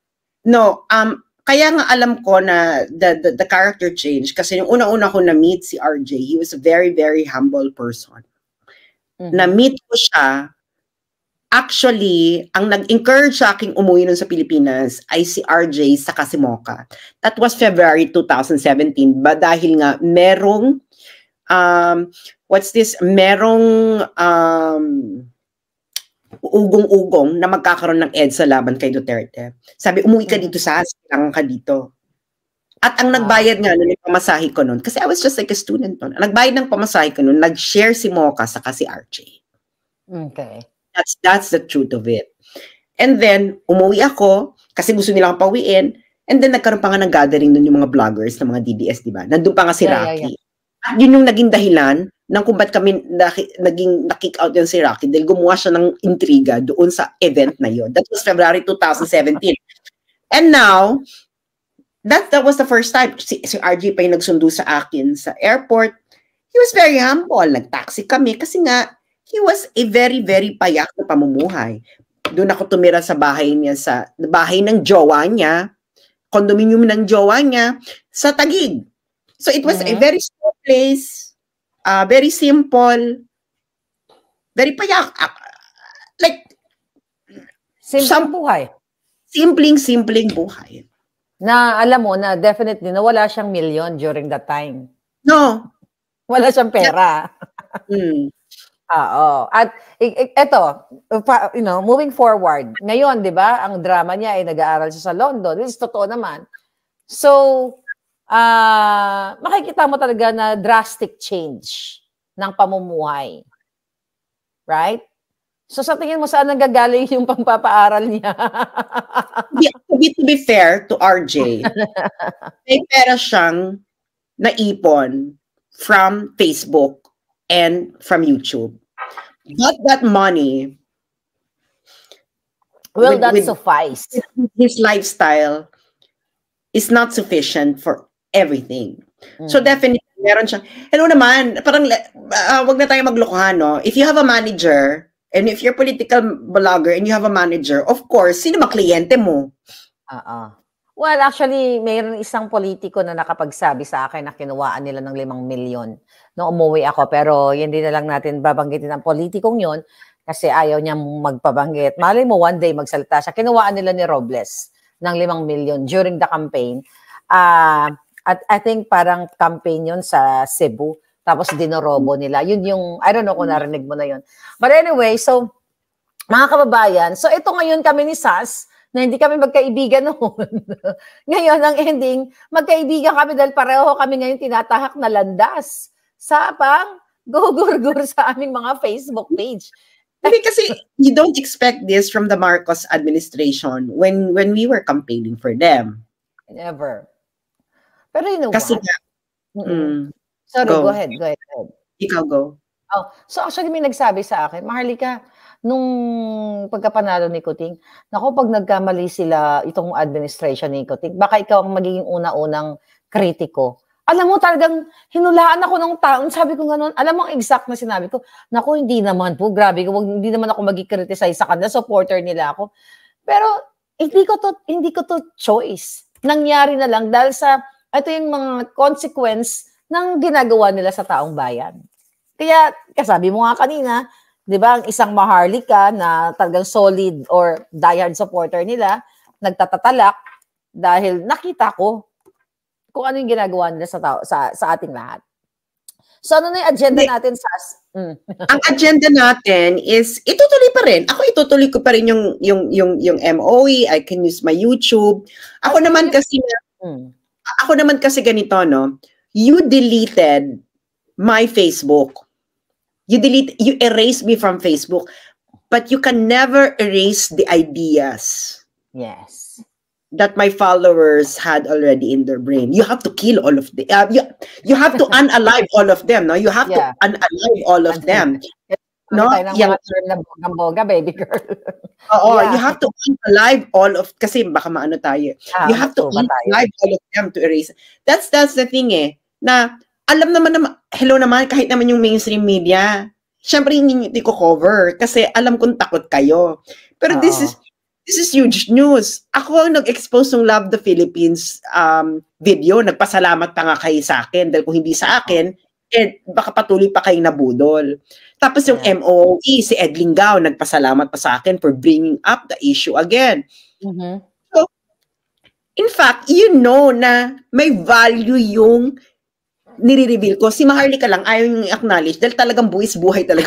No, um, kaya nga alam ko na the, the, the character change kasi yung una-una ko na-meet si R J, he was a very, very humble person. Mm-hmm. Na-meet ko siya, actually, ang nag-encourage sa aking umuwi nun sa Pilipinas ay si R J saka si Mocha. That was February twenty seventeen, ba dahil nga merong, um, what's this, merong, um, ugong-ugong na magkakaroon ng EDSA laban kay Duterte. Sabi, umuwi ka dito sa asin, kailangan ka dito. At ang nagbayad nga nun, yung pamasahe ko nun, kasi I was just like a student nun, ang nagbayad ng pamasahe ko nun, nag-share si Mocha saka si R J. Okay. That's, that's the truth of it. And then, umuwi ako, kasi gusto nilang pawiin, and then nagkaroon pa nga ng gathering nun yung mga vloggers ng mga D D S, di ba? Nandun pa nga si yeah, Rocky. Yeah, yeah. At yun yung naging dahilan nang kung ba't kami naki, naging na-kick out yun si Rocky dahil gumawa siya ng intriga doon sa event na yun. That was February twenty seventeen. And now, that that was the first time. Si, si R J pa yung nagsundo sa akin sa airport. He was very humble. Nag-taxi kami kasi nga, he was a very, very payak na pamumuhay. Doon ako tumira sa bahay niya, sa bahay ng jowa niya, condominium ng jowa niya, sa Taguig. So it was mm-hmm. a very small place. Uh, very simple, very payak. Like, simpleng buhay. Simpleng-simpleng buhay. Na alam mo na definitely na wala siyang million during that time. No. Wala siyang pera. Mm. Oo. At ito, you know, moving forward, ngayon, di ba, ang drama niya ay nag-aaral siya sa London, which is totoo naman. So, Uh, makikita mo talaga na drastic change ng pamumuhay. Right? So sa tingin mo, saan nanggagaling yung pampapaaral niya? to, be, to be fair to R J, may pera siyang naipon from Facebook and from YouTube. But that money, will that suffice? His lifestyle is not sufficient for everything. Mm. So definitely, meron siya. Hello naman, parang uh, wag na tayo maglokohan, no? If you have a manager, and if you're a political blogger and you have a manager, of course, sino mga kliyente mo? Uh-uh. Well, actually, mayroon isang politiko na nakapagsabi sa akin na kinuwaan nila ng limang milyon nung umuwi ako. Pero hindi na lang natin babanggitin ang politikong yon kasi ayaw niya magpabanggit. Malay mo, one day magsalita siya. Kinuwaan nila ni Robles ng limang milyon during the campaign. Ah... Uh, At I think parang campaign yun sa Cebu. Tapos dinorobo nila. Yun yung, I don't know kung narinig mo na yun. But anyway, so, mga kababayan, so ito ngayon kami ni Sas, na hindi kami magkaibigan noon. Ngayon, ang ending, magkaibigan kami dahil pareho kami ngayon tinatahak na landas. Sa pang gugur-gur sa aming mga Facebook page. Hindi kasi, you don't expect this from the Marcos administration when when we were campaigning for them. Never. Pero you know kasi what? Nga, mm, Sorry, go. go ahead, go ahead. Ikaw go. Oh, so actually may nagsabi sa akin, Maharlika, nung pagkapanalo ni Kuting, naku, pag nagkamali sila itong administration ni Kuting, baka ikaw ang magiging una-unang kritiko. Alam mo, talagang hinulaan ako ng taon. Sabi ko gano'n, alam mo ang exact na sinabi ko, naku, hindi naman po, grabe, hindi naman ako mag-criticize sa kanila, supporter nila ako. Pero hindi ko to, hindi ko to choice. Nangyari na lang dahil sa ito yung mga consequence ng ginagawa nila sa taong bayan. Kaya, kasabi mo nga kanina, di ba, ang isang Maharlika na talagang solid or diehard supporter nila, nagtatatalak dahil nakita ko kung ano yung ginagawa nila sa, tao, sa, sa ating lahat. So, ano na yung agenda Hindi. natin, Sas? Mm. Ang agenda natin is, itutuloy pa rin. Ako, itutuloy ko pa rin yung, yung, yung, yung M O E. I can use my YouTube. Ako As naman kasi, mm. ako naman kasi ganito, no? You deleted my Facebook. You delete, you erased me from Facebook. But you can never erase the ideas. Yes. That my followers had already in their brain. You have to kill all of them. Uh, you, you have to unalive all of them, no? You have yeah. to unalive all of them. No? Yung boga, baby girl. Oo, yeah. You have to unalive all of, kasi baka maano tayo. Ah, you have to unalive all of them to erase. That's that's the thing eh, na alam naman naman, hello naman, kahit naman yung mainstream media, syempre hindi ko cover kasi alam kong takot kayo. Pero Uh-oh. this is, this is huge news. Ako ang nag-expose ng Love the Philippines um, video. Nagpasalamat pa nga kayo sa akin. Dahil kung hindi sa akin, eh, baka patuloy pa kayong nabudol. Tapos yung yeah. M O O E, si Ed Lingao, nagpasalamat pa sa akin for bringing up the issue again. Mm-hmm. So, in fact, you know na may value yung nire-reveal ko. Si Maharlika lang ayaw yung acknowledge dahil talagang buwis-buhay talaga.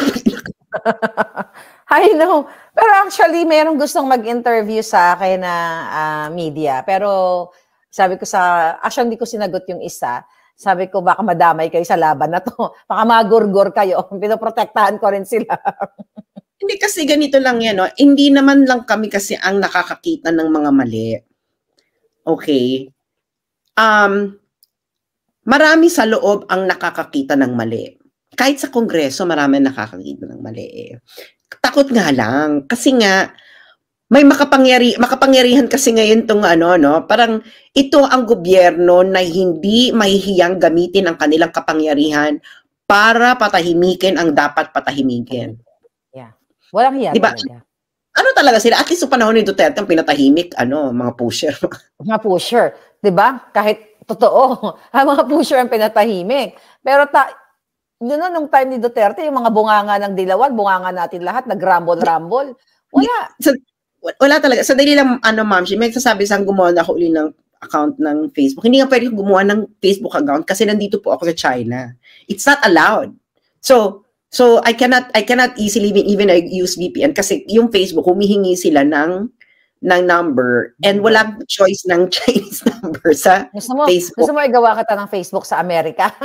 I know. Pero actually, mayroong gustong mag-interview sa akin na uh, media. Pero sabi ko sa, actually hindi ko sinagot yung isa. Sabi ko, baka madamay kayo sa laban na to. Baka magurgur kayo. Pinoprotektahan ko rin sila. Hindi kasi ganito lang yan. No? Hindi naman lang kami kasi ang nakakakita ng mga mali. Okay? Um, marami sa loob ang nakakakita ng mali. Kahit sa Kongreso, marami nakakakita ng mali. Eh. Takot nga lang. Kasi nga, may makapangyari, makapangyarihan kasi ngayon itong ano, no? Parang ito ang gobyerno na hindi mahihiyang gamitin ang kanilang kapangyarihan para patahimikin ang dapat patahimikin. Yeah. Walang hiya diba? Talaga. Ano talaga sila? At least sa panahon ni Duterte, ang pinatahimik, ano, mga pusher. Mga pusher. Diba? Kahit totoo, ang mga pusher ang pinatahimik. Pero ta Yun no, nung time ni Duterte, yung mga bunganga ng dilawan, bunganga natin lahat, nag-rumble-rumble. Wala. So, wala talaga. Sa dali lang, ano ma'am, may sasabi saan gumawa na ako uli ng account ng Facebook. Hindi nga pwede gumawa ng Facebook account kasi nandito po ako sa China. It's not allowed. So, so I cannot I cannot easily even use V P N kasi yung Facebook, humihingi sila ng ng number and wala choice ng Chinese number sa gusto mo, Facebook. Gusto mo igawa ka ta ng Facebook sa Amerika?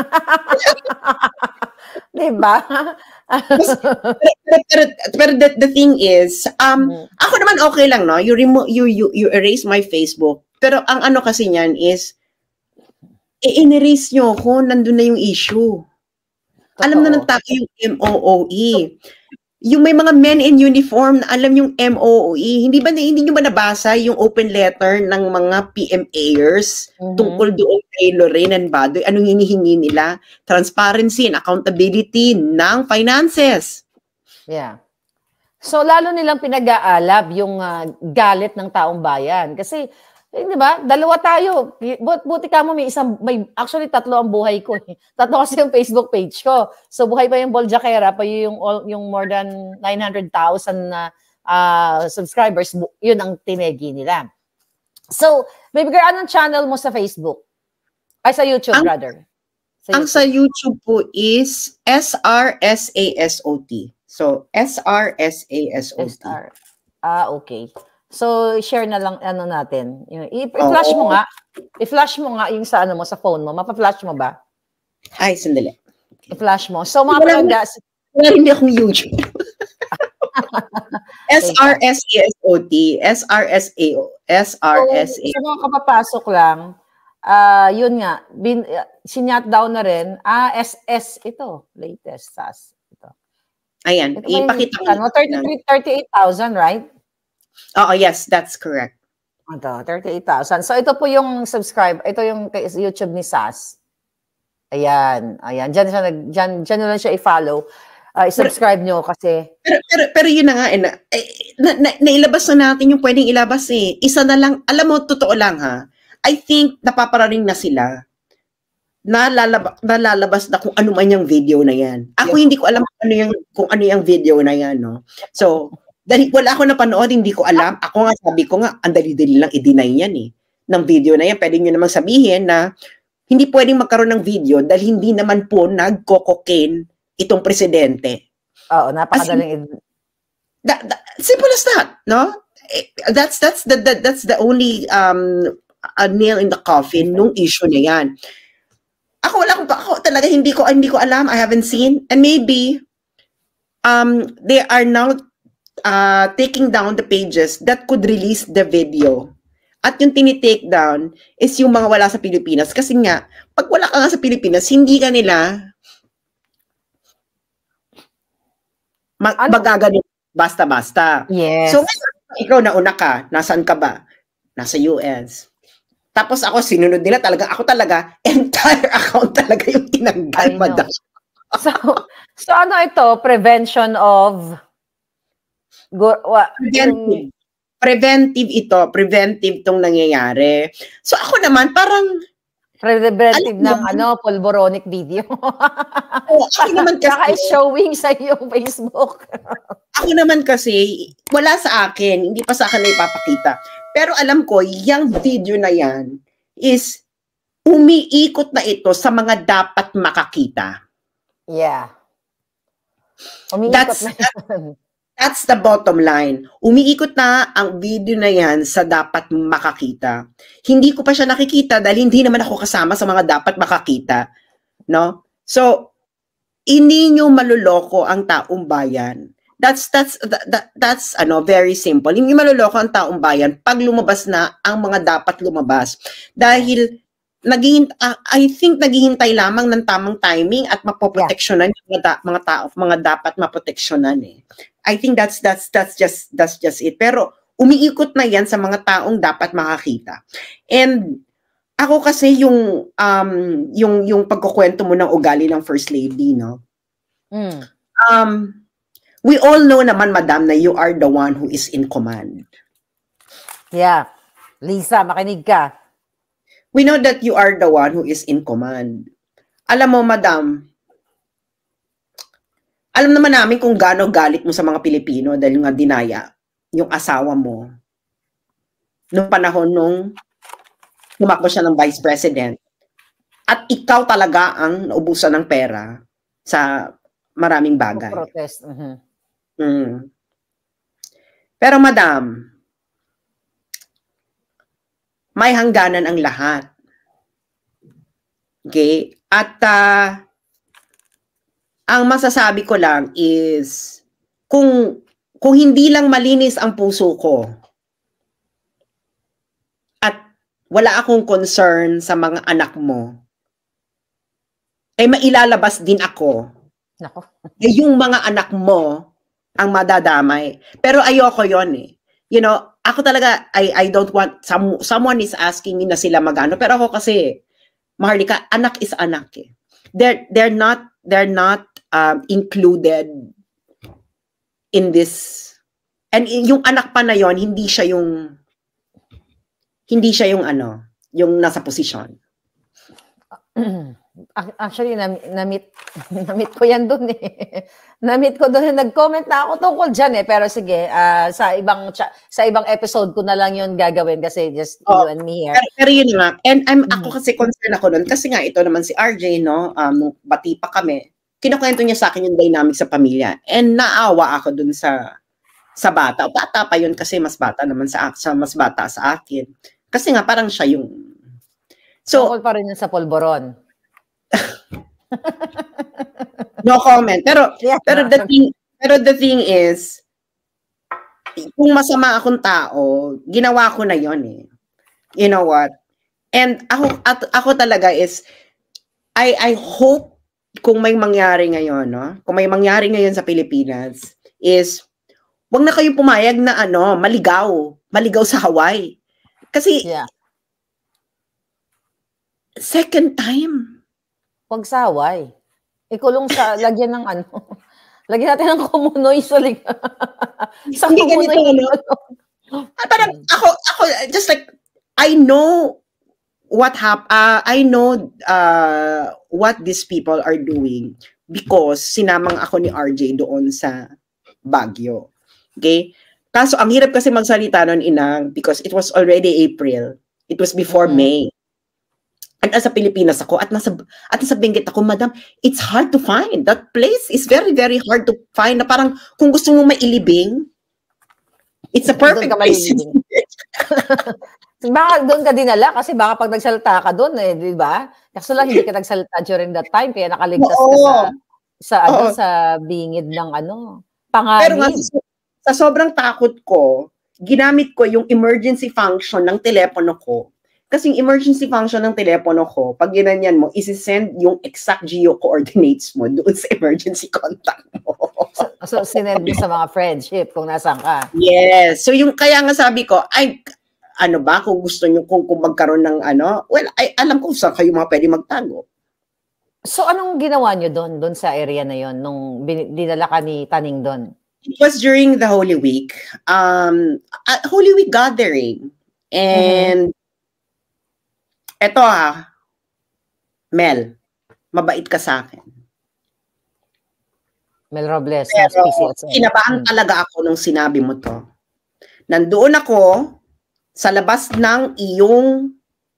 Diba? pero pero, pero the, the thing is, um, mm. ako naman okay lang, no? You, remo you, you, you erase my Facebook. Pero ang ano kasi niyan is, i-erase nyo ko, nandun na yung issue. Totoo. Alam na ng tao yung M O O E. Yung may mga men in uniform na alam yung M O O E, hindi ba hindi niyo ba nabasa yung open letter ng mga P M Ayers mm-hmm. tungkol doon kay Lorraine and Badoy? Anong hinihingi nila? Transparency and accountability ng finances. Yeah. So lalo nilang pinag-aalab yung uh, galit ng taong bayan kasi eh, di ba? Dalawa tayo. But, buti ka mo may isang, may, actually tatlo ang buhay ko. Eh. Tatlo kasi yung Facebook page ko. So buhay pa yung Boljakera, pa yung, yung more than nine hundred thousand na uh, subscribers, yun ang tinegi nila. So, Baby Girl, anong channel mo sa Facebook? Ay, sa YouTube, ang, brother. Sa ang YouTube. Sa YouTube po is S R S A S O T. So, S R S A S O T. S R. Ah, okay. So, share na lang ano natin. I-flash mo nga. I-flash mo nga yung sa ano mo, sa phone mo. Mapa-flash mo ba? Ay, sandali. Okay. I-flash mo. So, mga palagas. Wala hindi akong YouTube. S R S A S O T. S R S A O. S R S A. So, sa mga kapapasok lang, uh, yun nga, bin, uh, sinyat down na rin. Ah, S S ito. Latest S A S. Ito. Ayan. Ito ipakita mo. thirty-three, thirty-eight thousand, right? Oo, yes, that's correct. Ito, thirty-eight thousand. So, ito po yung subscribe. Ito yung YouTube ni S A S. Ayan. Ayan. Diyan, siya, diyan, diyan na lang siya i-follow. Uh, i-subscribe nyo kasi. Pero, pero, pero yun na nga, eh, na, eh, na, na, nailabas na natin yung pwedeng ilabas eh. Isa na lang, alam mo, totoo lang ha. I think napaparating na sila. Nalalabas, nalalabas na kung ano man yung video na yan. Ako yes. Hindi ko alam kung ano yung, kung ano yung video na yan. No? So, dahil wala ako napanood, hindi ko alam. Ako nga, sabi ko nga, ang dali-dali lang i-deny yan eh. Ng video na yan, pwede nyo namang sabihin na hindi pwedeng magkaroon ng video dahil hindi naman po nagko-cocaine itong presidente. Oo, napakadaling. That, that, simple as that, no? That's that's the, the that's the only um a nail in the coffin nung issue na yan. Ako wala akong ako talaga hindi ko hindi ko alam, I haven't seen, and maybe um they are now Uh, taking down the pages that could release the video. At yung tini-take down is yung mga wala sa Pilipinas. Kasi nga, pag wala ka nga sa Pilipinas, hindi ka nila mag ano? Magaganit basta-basta. Yes. So, ikaw nauna ka, nasaan ka ba? Nasa U S. Tapos ako, sinunod nila talaga, ako talaga, entire account talaga yung tinanggal, madam. So, so ano ito? Prevention of Go, wa, preventive. preventive ito, preventive tong nangyayari. So ako naman parang preventive ng ano, polvoronic video. Oh, ako naman kasi baka showing sa iyong Facebook. Ako naman kasi wala sa akin, hindi pa sa akin na ipapakita. Pero alam ko, yung video na yan is umiikot na ito sa mga dapat makakita. Yeah. Umiikot That's, na yan. That's the bottom line. Umiikot na ang video na yan sa dapat makakita. Hindi ko pa siya nakikita dahil hindi naman ako kasama sa mga dapat makakita. No? So, hindi nyo maluloko ang taong bayan. That's that's that, that's ano very simple. Hindi maluloko ang taong bayan pag lumabas na ang mga dapat lumabas. Dahil naging uh, I think naghihintay lamang ng tamang timing at mapoproteksyonan yeah. yung mga, da, mga tao, mga dapat maproteksyonan eh. I think that's that's that's just that's just it. Pero umiikot na 'yan sa mga taong dapat makakita. And ako kasi yung um yung yung pagkukwento mo ng ugali ng First Lady, no? Mm. Um we all know naman, madam, na you are the one who is in command. Yeah. Lisa, makinig ka. We know that you are the one who is in command. Alam mo, madam, alam naman namin kung gaano galit mo sa mga Pilipino dahil nga dinaya yung asawa mo noong panahon nung tumakbo siya ng Vice President. At ikaw talaga ang naubusan ng pera sa maraming bagay. Protest. Uh-huh. Mm. Pero madam, may hangganan ang lahat. Okay? At uh, ang masasabi ko lang is kung kung hindi lang malinis ang puso ko at wala akong concern sa mga anak mo, eh mailalabas din ako. Nako. Eh yung mga anak mo ang madadamay. Pero ayoko yon eh. You know, ako talaga, I, I don't want, some, someone is asking me na sila magano, pero ako kasi, Maharlika, anak is anak eh. They're, they're not, they're not um, included in this, and yung anak pa na yon, hindi siya yung, hindi siya yung ano, yung nasa posisyon. Actually, na-meet, na-meet ko yan dun eh. Na-meet ko dun, nag-comment na ako tungkol dyan eh. Pero sige, uh, sa ibang sa ibang episode ko na lang yun gagawin kasi just oh, you and me here. Pero, pero yun nga, and I'm, mm-hmm. ako kasi concerned ako nun, kasi nga ito naman si R J, no, um, bati pa kami, kinukwento niya sa akin yung dynamic sa pamilya. And naawa ako dun sa sa bata. Bata pa yun kasi mas bata naman sa, sa mas bata sa akin. Kasi nga parang siya yung... So, tungkol pa rin yun sa polboron. No comment. Pero yeah. pero the thing pero the thing is kung masama akong tao, ginawa ko na 'yon eh. You know what? And ako at, ako talaga is I I hope kung may mangyari ngayon, no? Kung may mangyari ngayon sa Pilipinas is wag na kayong pumayag na ano, maligaw, maligaw sa Hawaii. Kasi yeah. second time Huwag sa Hawaii. Ikulong sa, lagyan ng ano. Lagyan natin ng kumunoy sa lig. Sa hindi ganito, ano? Ah, parang, ako, ako, just like, I know what hap, uh, I know uh, what these people are doing because sinamang ako ni R J doon sa Baguio. Okay? Kaso, ang hirap kasi magsalita nun, Inang, because it was already April. It was before mm-hmm. May. At nasa Pilipinas ako, at nasa, at nasa Benguet ako, madam, it's hard to find. That place is very, very hard to find. Na parang, kung gusto mo mailibing, it's a perfect place. Baka doon ka dinala, kasi baka pag nagsalita ka doon, eh, di ba? Kaso lang, hindi ka nagsalita during that time, kaya nakaligtas Oo. ka sa, sa, ano, sa bingid ng ano, panganib. Pero nga, sa, sa sobrang takot ko, ginamit ko yung emergency function ng telepono ko. Kasi yung emergency function ng telepono ko, pag ginanyan mo, isi-send yung exact geo-coordinates mo doon sa emergency contact mo. So, so sinend mo sa mga friendship kung nasaan ka? Yes. So, yung kaya nga sabi ko, ay, ano ba, kung gusto nyo, kung, kung magkaroon ng ano, well, ay, alam ko saan kayo mga pwede magtago. So, anong ginawa nyo doon, doon sa area na yon nung dinala ka ni Taning doon? It was during the Holy Week. Um, uh, Holy Week gathering. And mm-hmm. eto ha, Mel, mabait ka sa akin. Mel Robles. Pero kinabahan hmm. talaga ako nung sinabi mo to. Nandoon ako sa labas ng iyong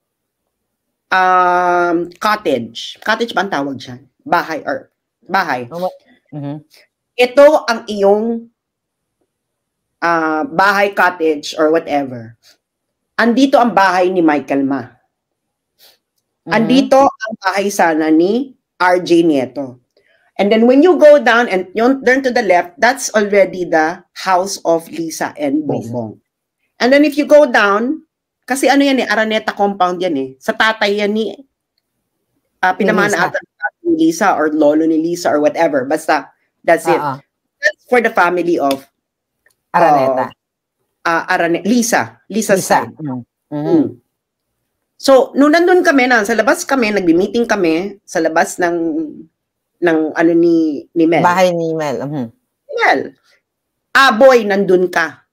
um, cottage. Cottage ba ang tawag dyan? Bahay or bahay. Mm-hmm. Ito ang iyong uh, bahay, cottage or whatever. Andito ang bahay ni Michael Ma. Mm-hmm. Andito ang bahay sana ni R J Nieto. And then when you go down and you turn to the left, that's already the house of Lisa and Bongbong. And then if you go down, kasi ano yan eh, Araneta compound yan eh. Sa tatay yan ni, uh, pinamana ata ni Lisa or lolo ni Lisa or whatever. Basta, that's it. Uh-uh. That's for the family of Araneta. Uh, uh, Arane- Lisa. Lisa's Lisa. side. Mm-hmm. Mm. So, nung nandun kami na, sa labas kami, nagbi-meeting kami, sa labas ng ng ano ni ni Mel. Bahay ni Mel. Uh-huh. Mel. Aboy, nandun ka.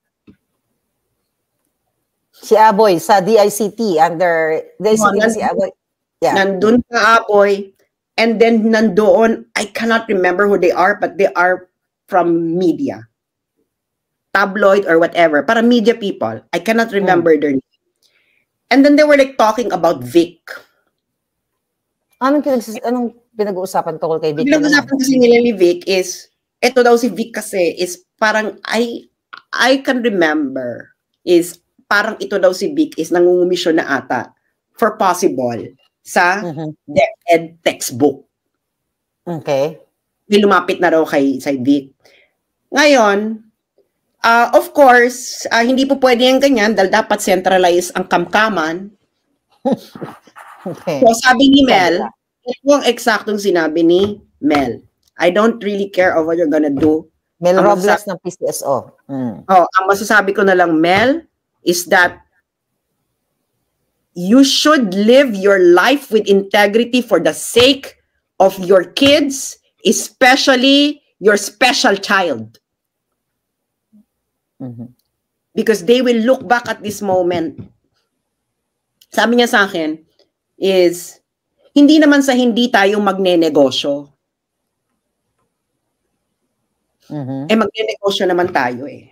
Si Aboy sa D I C T under D I C T no, si Aboy. Yeah. Nandun ka, Aboy. And then nandoon, I cannot remember who they are, but they are from media. Tabloid or whatever. Para media people. I cannot remember hmm. their name. And then they were like talking about Vic. Anong pinag- anong pinag-uusapan tungkol kay Vic? Pinag-uusapan kasi nila ni Vic is, eto daw si Vic kasi is parang, I, I can remember, is parang ito daw si Vic is nangungumisyon na ata for possible sa mm-hmm. DepEd textbook. Okay. May lumapit na raw kay, kay Vic. Ngayon, uh, of course, uh, hindi po pwede yung ganyan dahil dapat centralize ang kamkaman. Okay. So sabi ni Mel, ito ang eksaktong sinabi ni Mel. I don't really care of what you're gonna do. Mel Robles ng P C S O. Mm. Oh, ang masasabi ko na lang, Mel, is that you should live your life with integrity for the sake of your kids, especially your special child. Mm-hmm. Because they will look back at this moment. Sabi niya sa akin, is, hindi naman sa hindi tayo magne-negosyo. Mm-hmm. Eh, magne-negosyo naman tayo eh.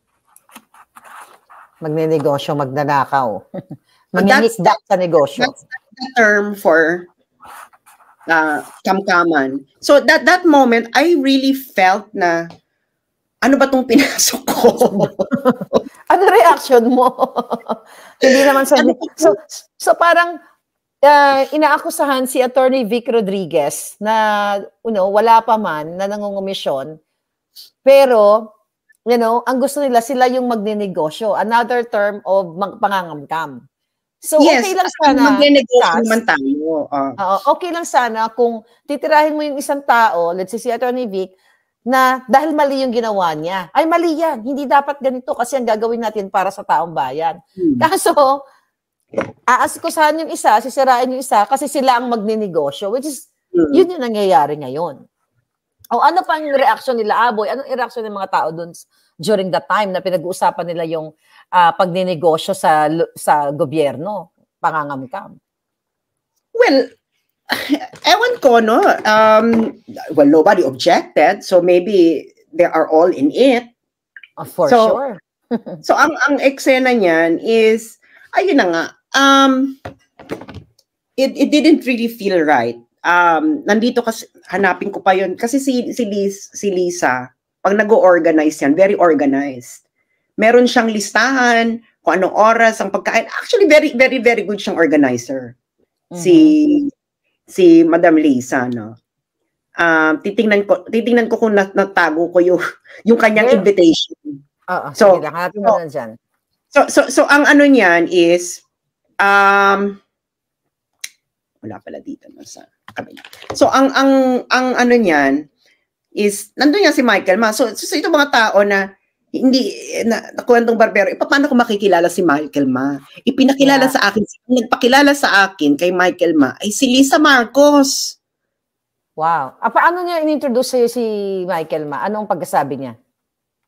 Magne-negosyo, magnanakaw. Manginikdak sa negosyo. That's the term for uh, kamkaman. So, that that moment, I really felt na, ano ba itong pinasok ko? Ano reaction mo? Hindi naman sa... So, so parang, Uh, inaakusahan si Attorney Vic Rodriguez na you know, wala pa man na nangungumisyon. Pero, you know, ang gusto nila, sila yung magninegosyo. Another term of pangangamkam. So, yes, okay lang sana. Magninegosyo naman tayo. Uh. Uh, okay lang sana kung titirahin mo yung isang tao, let's say si Attorney Vic, na dahil mali yung ginawa niya. Ay, mali yan. Hindi dapat ganito kasi ang gagawin natin para sa taong bayan. Hmm. Kaso, aasikusahan yung isa, sisirain yung isa kasi sila ang magninegosyo, which is, mm. yun yung nangyayari ngayon. O ano pa yung reaction nila, Aboy? Anong reaction ng mga tao dun during the time na pinag-uusapan nila yung uh, pagninegosyo sa sa gobyerno, pangangamkam? Well, ewan ko, no? Um, well, nobody objected, so maybe they are all in it. Oh, for so, sure. So, ang, ang eksena niyan is, ayun na nga, um, it, it didn't really feel right. Um, nandito kasi, hanapin ko pa yun, kasi si, si, Liz, si Lisa, pag nag-organize yan, very organized. Meron siyang listahan, kung anong oras, ang pagkain. Actually, very, very, very good siyang organizer. Mm-hmm. Si, si Madam Lisa, no? Um, titingnan ko, titingnan ko kung nat natago ko yung, yung kanyang yeah. invitation. Oo, so, sige lang, hanapin mo na dyan. So, so, so, ang ano niyan is, um, wala pala dito no, sa kabila. So, ang, ang, ang ano niyan is, nandun yan si Michael Ma. So, so, so ito mga tao na, hindi, na, na kwentong barbero, paano ko makikilala si Michael Ma? Ipinakilala yeah. sa akin, nagpakilala sa akin kay Michael Ma, ay si Lisa Marcos. Wow. Ah, paano niya in-introduce sa'yo si Michael Ma? Anong pagkasabi niya?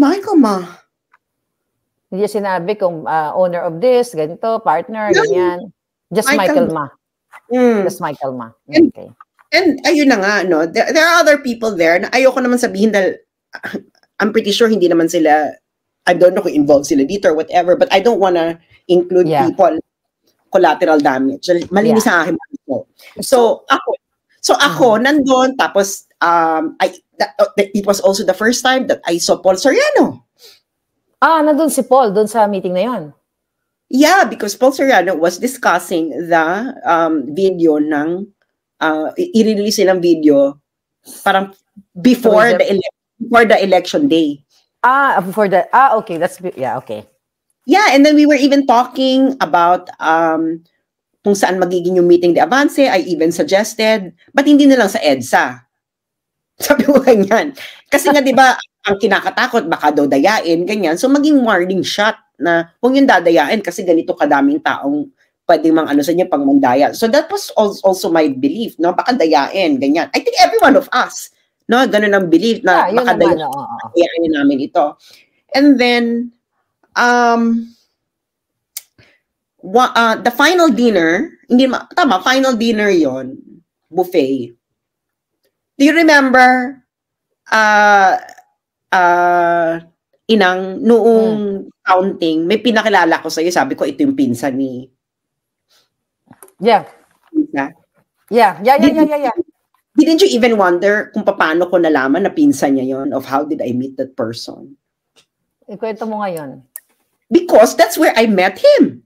Michael, ma? Hindi niya sinabi kung uh, owner of this, ganito, partner, No. ganyan. Just Michael, Michael, ma. Mm. Just Michael, ma. And, okay. and ayun na nga, no? There, there are other people there na ayoko naman sabihin dahil I'm pretty sure hindi naman sila, I don't know kung involved sila dito or whatever, but I don't wanna include Yeah. people collateral damage. Malinis Yeah. sa akin. So, ako, so ako, mm-hmm. nandun, tapos, um, I, that, it was also the first time that I saw Paul Soriano. Ah, nandun si Paul, dun sa meeting na yon. Yeah, because Paul Soriano was discussing the um, video ng, uh, i-release silang video, parang before the, ele- before the election day. Ah, before the, ah, okay, that's, yeah, okay. Yeah, and then we were even talking about um, kung saan magiging yung meeting de Avance. I even suggested, but hindi na lang sa EDSA. Sabi ko ganyan. Kasi nga, di ba, ang kinakatakot, baka daw dayain, ganyan. So, maging warning shot na huwag yung dadayain kasi ganito kadaming taong pwedeng mang ano sa inyo pang mandaya. So, that was also my belief, no? Baka dayain, ganyan. I think every one of us, no? Ganun ang belief na yeah, baka dayain, oh, oh. dayain namin ito. And then, Um, wa, uh, the final dinner, hindi ma, tama, final dinner yon, buffet. Do you remember, uh, uh, inang, noong hmm. counting, may pinakilala ko sa'yo, sabi ko, ito yung pinsan ni. Yeah. Pinsan. Yeah, yeah, yeah, yeah, yeah, yeah. Didn't you even wonder kung paano ko nalaman na pinsan niya yon, of how did I meet that person? Ikwento mo ngayon. Because that's where I met him.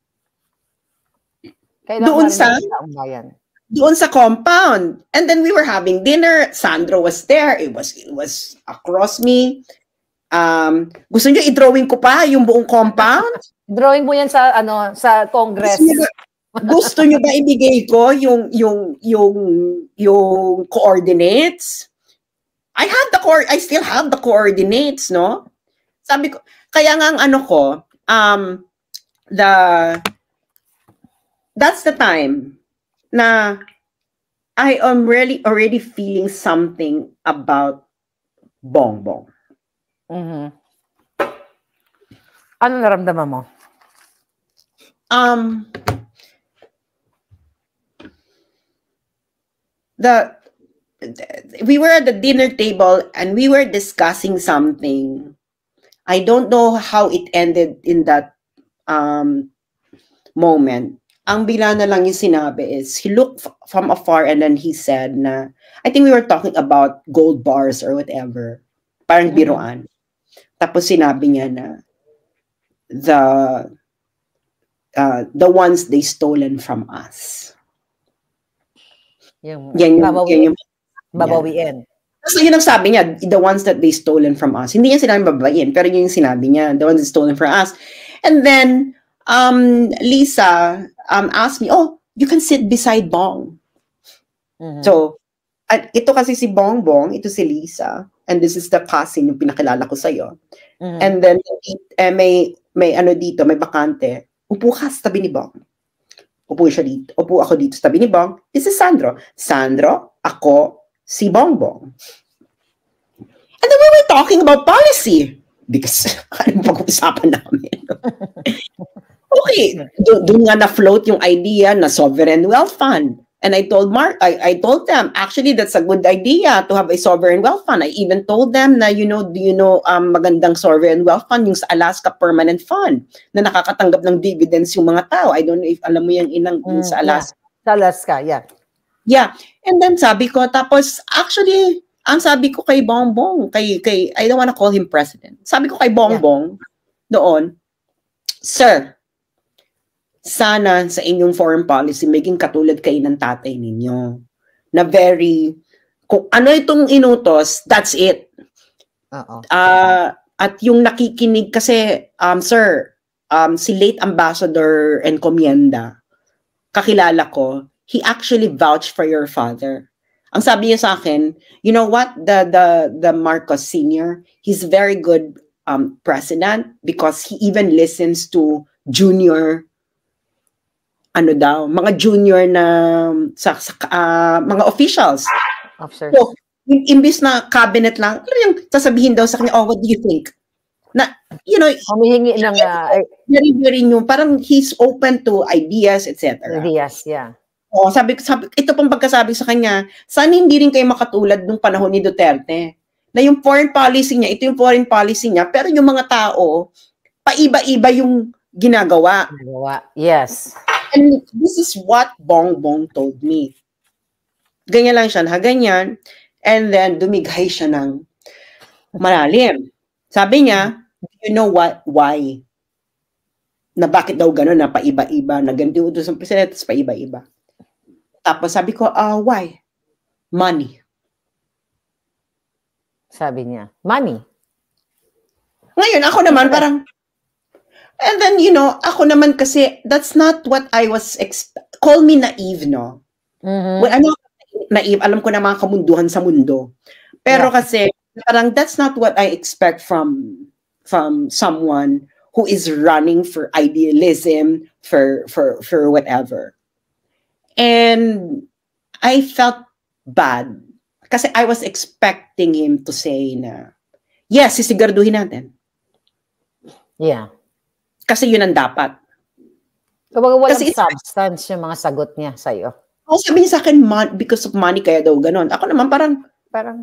Kailan doon sa doon sa compound. And then we were having dinner. Sandro was there. It was it was across me. Um, gusto niyo i-drawing ko pa yung buong compound? Drawing mo yan sa ano sa Congress. Gusto niyo, gusto niyo ba ibigay ko yung yung yung yung coordinates? I have the co- I still have the coordinates, no? Sabi ko, kaya nga ang ano ko, um, the, that's the time na I am really already feeling something about Bongbong. Mm-hmm. Ano naramdaman mo? Um, the, we were at the dinner table and we were discussing something. I don't know how it ended in that um, moment. Ang bila na lang yung sinabi is, he looked f- from afar and then he said na, I think we were talking about gold bars or whatever. Parang mm-hmm. biruan. Tapos sinabi niya na, the, uh, the ones they stolen from us. Yung, yan yung, babawiin. yan yung, babawiin. So yun ang sabi niya, the ones that they stolen from us. Hindi niya sinabi babayin, pero yun yung sinabi niya, the ones that stolen from us. And then, um, Lisa um, asked me, oh, you can sit beside Bong. Mm-hmm. So, at ito kasi si Bongbong, ito si Lisa, and this is the cousin yung pinakilala ko sa'yo. Mm-hmm. And then, eh, may, may ano dito, may bakante. Upo ka sa tabi ni Bong. Upo siya dito. Upo ako dito sa tabi ni Bong. This is Sandro. Sandro, ako, si Bongbong. And then we were talking about policy. Because, ano pag-uusapan namin? Okay, doon nga na-float yung idea na sovereign wealth fund. And I told Mark, I, I told them, actually, that's a good idea to have a sovereign wealth fund. I even told them na, you know, do you know, um, magandang sovereign wealth fund, yung sa Alaska Permanent Fund, na nakakatanggap ng dividends yung mga tao. I don't know if alam mo yung inang mm, sa Alaska. Yeah. Sa Alaska, yeah. Yeah. And then sabi ko, tapos actually, ang sabi ko kay Bongbong, kay, kay I don't wanna call him president. Sabi ko kay Bongbong, yeah. doon, Sir, sana sa inyong foreign policy, maging katulad kayo ng tatay ninyo. Na very, kung ano itong inutos, that's it. Uh-oh. Uh, at yung nakikinig kasi, um, Sir, um, si late Ambassador Encomienda, kakilala ko, he actually vouched for your father. Ang sabi niya sa akin, you know what, the the the Marcos Senior, he's very good um, president because he even listens to junior, ano daw, mga junior na sa, sa uh, mga officials. Officers. So, imbis na cabinet lang, yung sasabihin daw sa kanya, oh, what do you think? Na, you know, humihingi ng uh, very, very new, parang he's open to ideas, et cetera. Ideas, yeah. Oh, sabi, sabi, ito pang pagkasabi sa kanya, sana hindi rin kayo makatulad nung panahon ni Duterte. Na yung foreign policy niya, ito yung foreign policy niya, pero yung mga tao, paiba-iba yung ginagawa. Ginagawa, yes. And this is what Bongbong told me. Ganyan lang siya, ha, ganyan. And then, dumighay siya ng malalim. Sabi niya, you know what, why? Na bakit daw gano'n, na paiba-iba, na ganito utos ng presidente, paiba-iba. Tapos sabi ko, uh, why? Money. Sabi niya, money. Ngayon, ako naman parang, and then, you know, ako naman kasi, that's not what I was, call me naive, no? Mm-hmm. Well, ano, naive, alam ko na mga kamunduhan sa mundo. Pero yeah. kasi, parang that's not what I expect from, from someone who is running for idealism, for, for, for whatever. And I felt bad kasi I was expecting him to say na, yes, sisiguraduhin natin. Yeah. Kasi yun ang dapat. So, walang kasi substance yung mga sagot niya sa'yo. Oh, sabi niya sa akin, because of money kaya daw ganon. Ako naman parang, parang,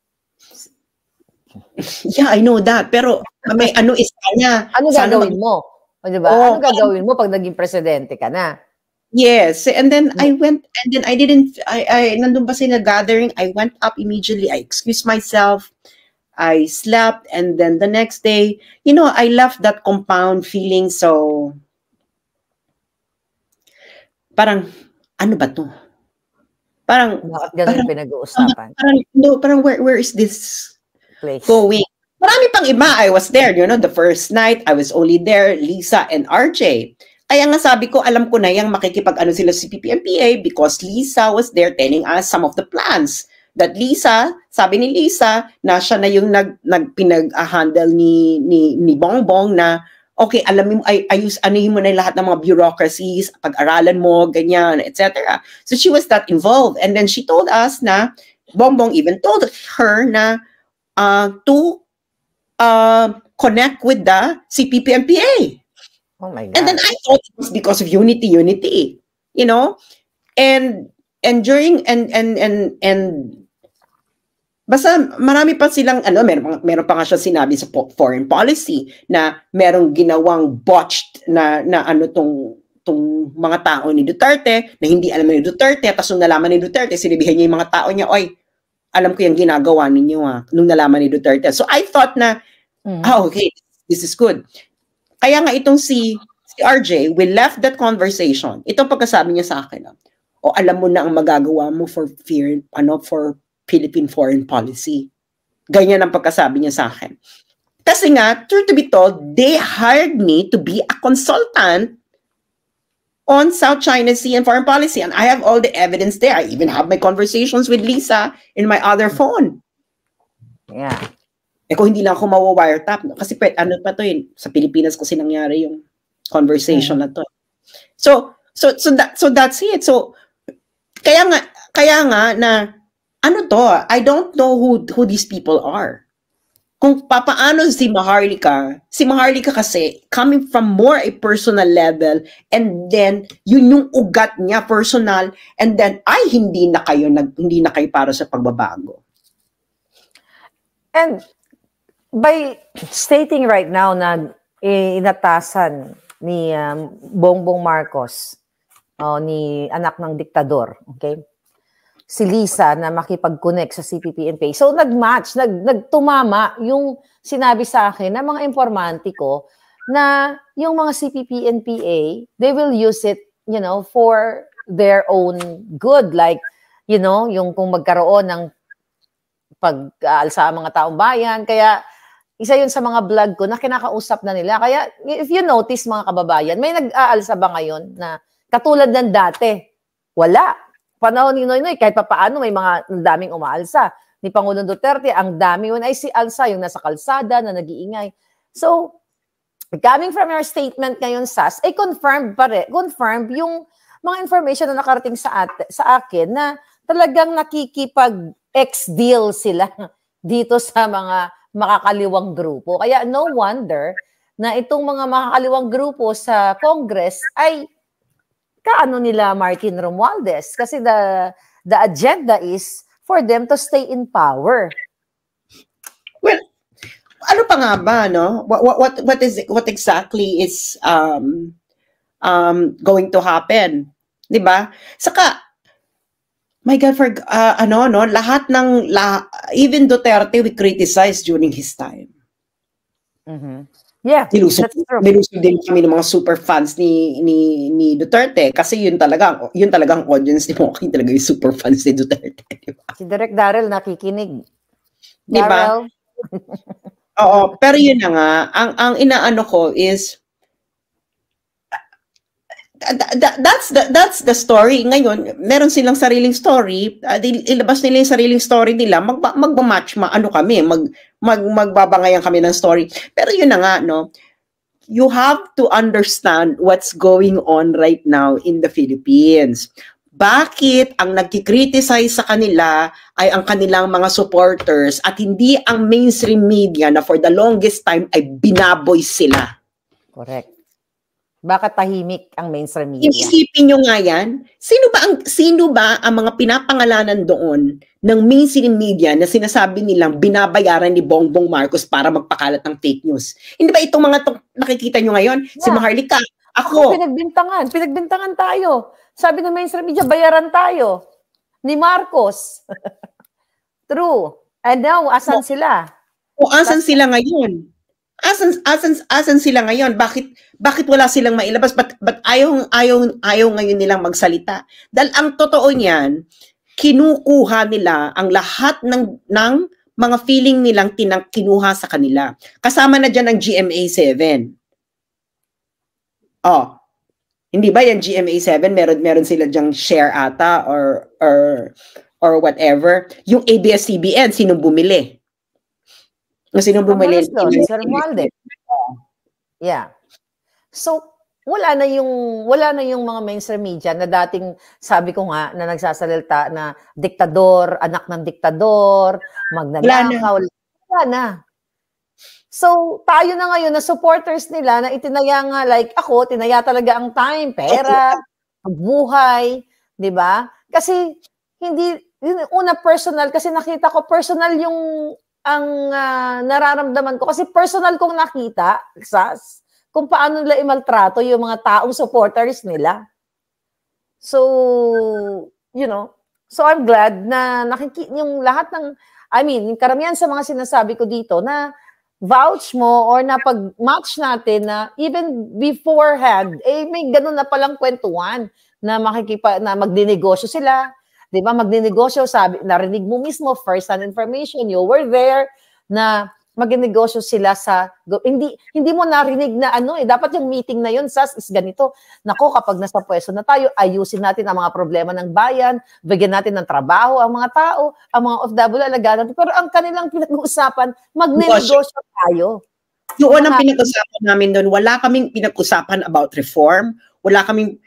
yeah, I know that. Pero may ano is kanya. Ano gagawin mo? O, diba? Oh, ano gagawin mo pag naging presidente ka na? Yes, and then I went, and then I didn't, I, I, nandun pa sila gathering, I went up immediately, I excused myself, I slept, and then the next day, you know, I left that compound feeling so, parang, ano ba to? Parang, bakit ganun pinag-uusapan? Parang, no, parang where, where is this place going? Marami pang iba, I was there, you know, the first night, I was only there, Lisa and R J. Kaya nga sabi ko, alam ko na yung makikipag-ano sila si P P M P A because Lisa was there telling us some of the plans. That Lisa, sabi ni Lisa, na siya na yung nag, nagpinag-handle ni, ni, ni Bongbong na, okay, alam mo, ay, ayus, anuhin mo na lahat ng mga bureaucracies, pag-aralan mo, ganyan, et cetera. So she was that involved. And then she told us na, Bongbong even told her na uh, to uh, connect with the C P P M P A. Oh my God. And then I thought it was because of unity, unity, you know, and and during and and and and basta marami pa silang ano, meron meron pa nga siya sinabi sa foreign policy na merong ginawang botched na na ano tong tong mga tao ni Duterte na hindi alam ni Duterte, tapos nung nalaman ni Duterte, sinabihan niya yung mga tao niya, oy, alam ko yung ginagawa ninyo ha, nung nalaman ni Duterte. So I thought na, mm-hmm. oh, okay, this is good. Kaya nga itong si, si R J, we left that conversation. Itong pagkasabi niya sa akin, o alam mo na ang magagawa mo for fear, ano, for Philippine foreign policy. Ganyan ang pagkasabi niya sa akin. Kasi nga, truth to be told, they hired me to be a consultant on South China Sea and foreign policy. And I have all the evidence there. I even have my conversations with Lisa in my other phone. Yeah. Eh kung hindi lang ako mawa-wiretap, no? Kasi ano pa to yun, sa Pilipinas kasi nangyari yung conversation mm-hmm. na to. So, so, so, that, so that's it. So, kaya nga, kaya nga na, ano to, I don't know who, who these people are. Kung papaano si Maharlika, si Maharlika kasi, coming from more a personal level, and then, yun yung ugat niya, personal, and then, ay, hindi na kayo, nag, hindi na kayo para sa pagbabago. And, by stating right now na inatasan ni um, Bongbong Marcos, oh, ni anak ng diktador, okay? Si Lisa na makipag-connect sa C P P N P A. So nag-match, nag nagtumama yung sinabi sa akin ng mga informanti ko na yung mga C P P N P A, they will use it, you know, for their own good, like, you know, yung kung magkaroon ng pag-aalsa ang mga taong bayan, kaya isa yun sa mga vlog ko na kinakausap na nila. Kaya if you notice mga kababayan, may nag-aalsa ba ngayon na katulad ng dati? Wala. Panahon ni Noynoy, kahit pa paano may mga daming umaalsa. Ni Pangulong Duterte, ang dami yun ay si alsa, yung nasa kalsada na nag-iingay. So, coming from your statement ngayon, Sas, ay confirmed pa rin, confirmed yung mga information na nakarating sa, ate, sa akin na talagang nakikipag-ex-deal sila dito sa mga makakaliwang grupo. Kaya no wonder na itong mga makakaliwang grupo sa Congress ay kaano nila Martin Romualdez. Kasi the, the agenda is for them to stay in power. Well, ano pa nga ba, no? What what what is what exactly is um um going to happen, 'di ba? Saka my God, for uh, ano no, lahat ng la, even Duterte we criticized during his time. Mhm. Yeah, Nilusog, that's true. nilusog din kami ng mga super fans ni ni ni Duterte kasi yun talaga yun talagang audience ni Moking talaga yung super fans ni Duterte, diba? Si Direk Daryl nakikinig. Diba? Daryl. Oo, pero yun na nga, ang ang inaano ko is That, that, that's the that's the story. Ngayon, meron silang sariling story. Uh, ilabas nila yung sariling story nila. Mag magma-match ma ano kami, mag mag magbabangayan kami ng story. Pero yun na nga, no. You have to understand what's going on right now in the Philippines. Bakit ang nagki-criticize sa kanila ay ang kanilang mga supporters at hindi ang mainstream media na for the longest time ay binaboy sila? Correct. Bakit tahimik ang mainstream media? Isipin nyo nga yan, sino ba ang sino ba ang mga pinapangalanan doon ng mainstream media na sinasabi nilang binabayaran ni Bongbong Marcos para magpakalat ng fake news? Hindi ba itong mga itong nakikita nyo ngayon? Yeah. Si Maharlika, ako. Ako pinagbintangan, pinagbintangan tayo. Sabi ng mainstream media, bayaran tayo ni Marcos. True. And now, asan o, sila? O asan That's, sila ngayon? Asan asan asan sila ngayon? Bakit bakit wala silang mailabas? But but ayaw ayaw ayaw ngayon nilang magsalita. Dahil ang totoo niyan, kinukuha nila ang lahat ng ng mga feeling nilang tinang kinuha sa kanila. Kasama na diyan ang G M A seven. Oh. Hindi ba yan G M A seven meron meron sila diyang share ata or or or whatever. Yung A B S C B N sinong bumili? Sino bumili? Sir Romualdez. Yeah. So, wala na yung wala na yung mga mainstream media na dating sabi ko nga na nagsasalita na diktador, anak ng diktador, magnanakaw. Wala, wala na. So, tayo na ngayon na supporters nila na itinaya nga like ako, tinaya talaga ang time, pera, buhay, 'di ba? Kasi hindi yun, una personal kasi nakita ko personal yung ang uh, nararamdaman ko kasi personal kong nakita Sas, kung paano nila imaltrato yung mga taong supporters nila. So, you know, so I'm glad na nakiki yung lahat ng, I mean, yung karamihan sa mga sinasabi ko dito na vouch mo or na pag-match natin na even beforehand, eh may ganun na palang kwentuhan na makikipa, na magdinegosyo sila. Di ba, magninegosyo, sabi, narinig mo mismo, first-hand information, you were there, na magninegosyo sila sa, hindi hindi mo narinig na ano eh, dapat yung meeting na yun, Sas, is ganito. Nako, kapag nasa pwesto na tayo, ayusin natin ang mga problema ng bayan, bigyan natin ng trabaho ang mga tao, ang mga O F W, alagaan natin. Pero ang kanilang pinag-uusapan, magninegosyo tayo. Yung unang pinag-usapan namin doon, wala kaming pinag-usapan about reform, wala kaming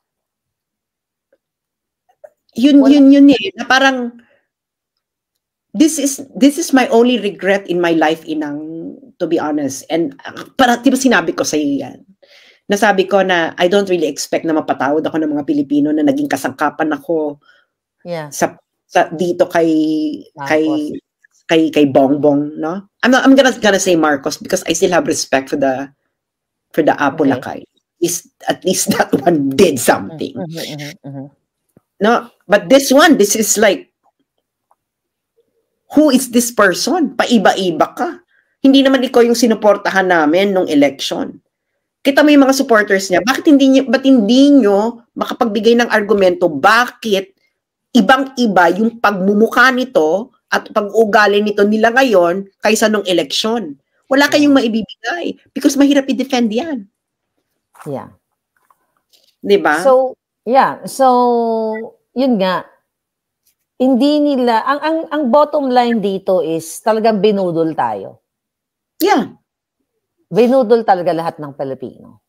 Yun, well, yun, yun eh, na parang, this is, this is my only regret in my life, Inang, to be honest. And, uh, para, di ba sinabi ko sa iyo yan? Nasabi ko na, I don't really expect na mapatawad ako ng mga Pilipino na naging kasangkapan ako yeah. sa, sa, dito kay, Marcos. kay, kay, kay Bongbong, no? I'm not, I'm gonna, gonna say Marcos because I still have respect for the, for the Apo Lakay. Is at least that one did something. Mm-hmm, mm-hmm, mm-hmm. No, but this one, this is like, who is this person? Paiba-iba ka. Hindi naman ikaw yung sinuportahan namin nung election. Kita mo yung mga supporters niya, bakit hindi niyo, ba't hindi niyo makapagbigay ng argumento, bakit ibang-iba yung pagmumukha nito at pag-ugali nito nila ngayon kaysa nung election? Wala kayong maibibigay because mahirap i-defend yan. Yeah. Diba? So, yeah, so yun nga. Hindi nila ang ang ang bottom line dito is talagang binudol tayo. Yeah. Binudol talaga lahat ng Pilipino.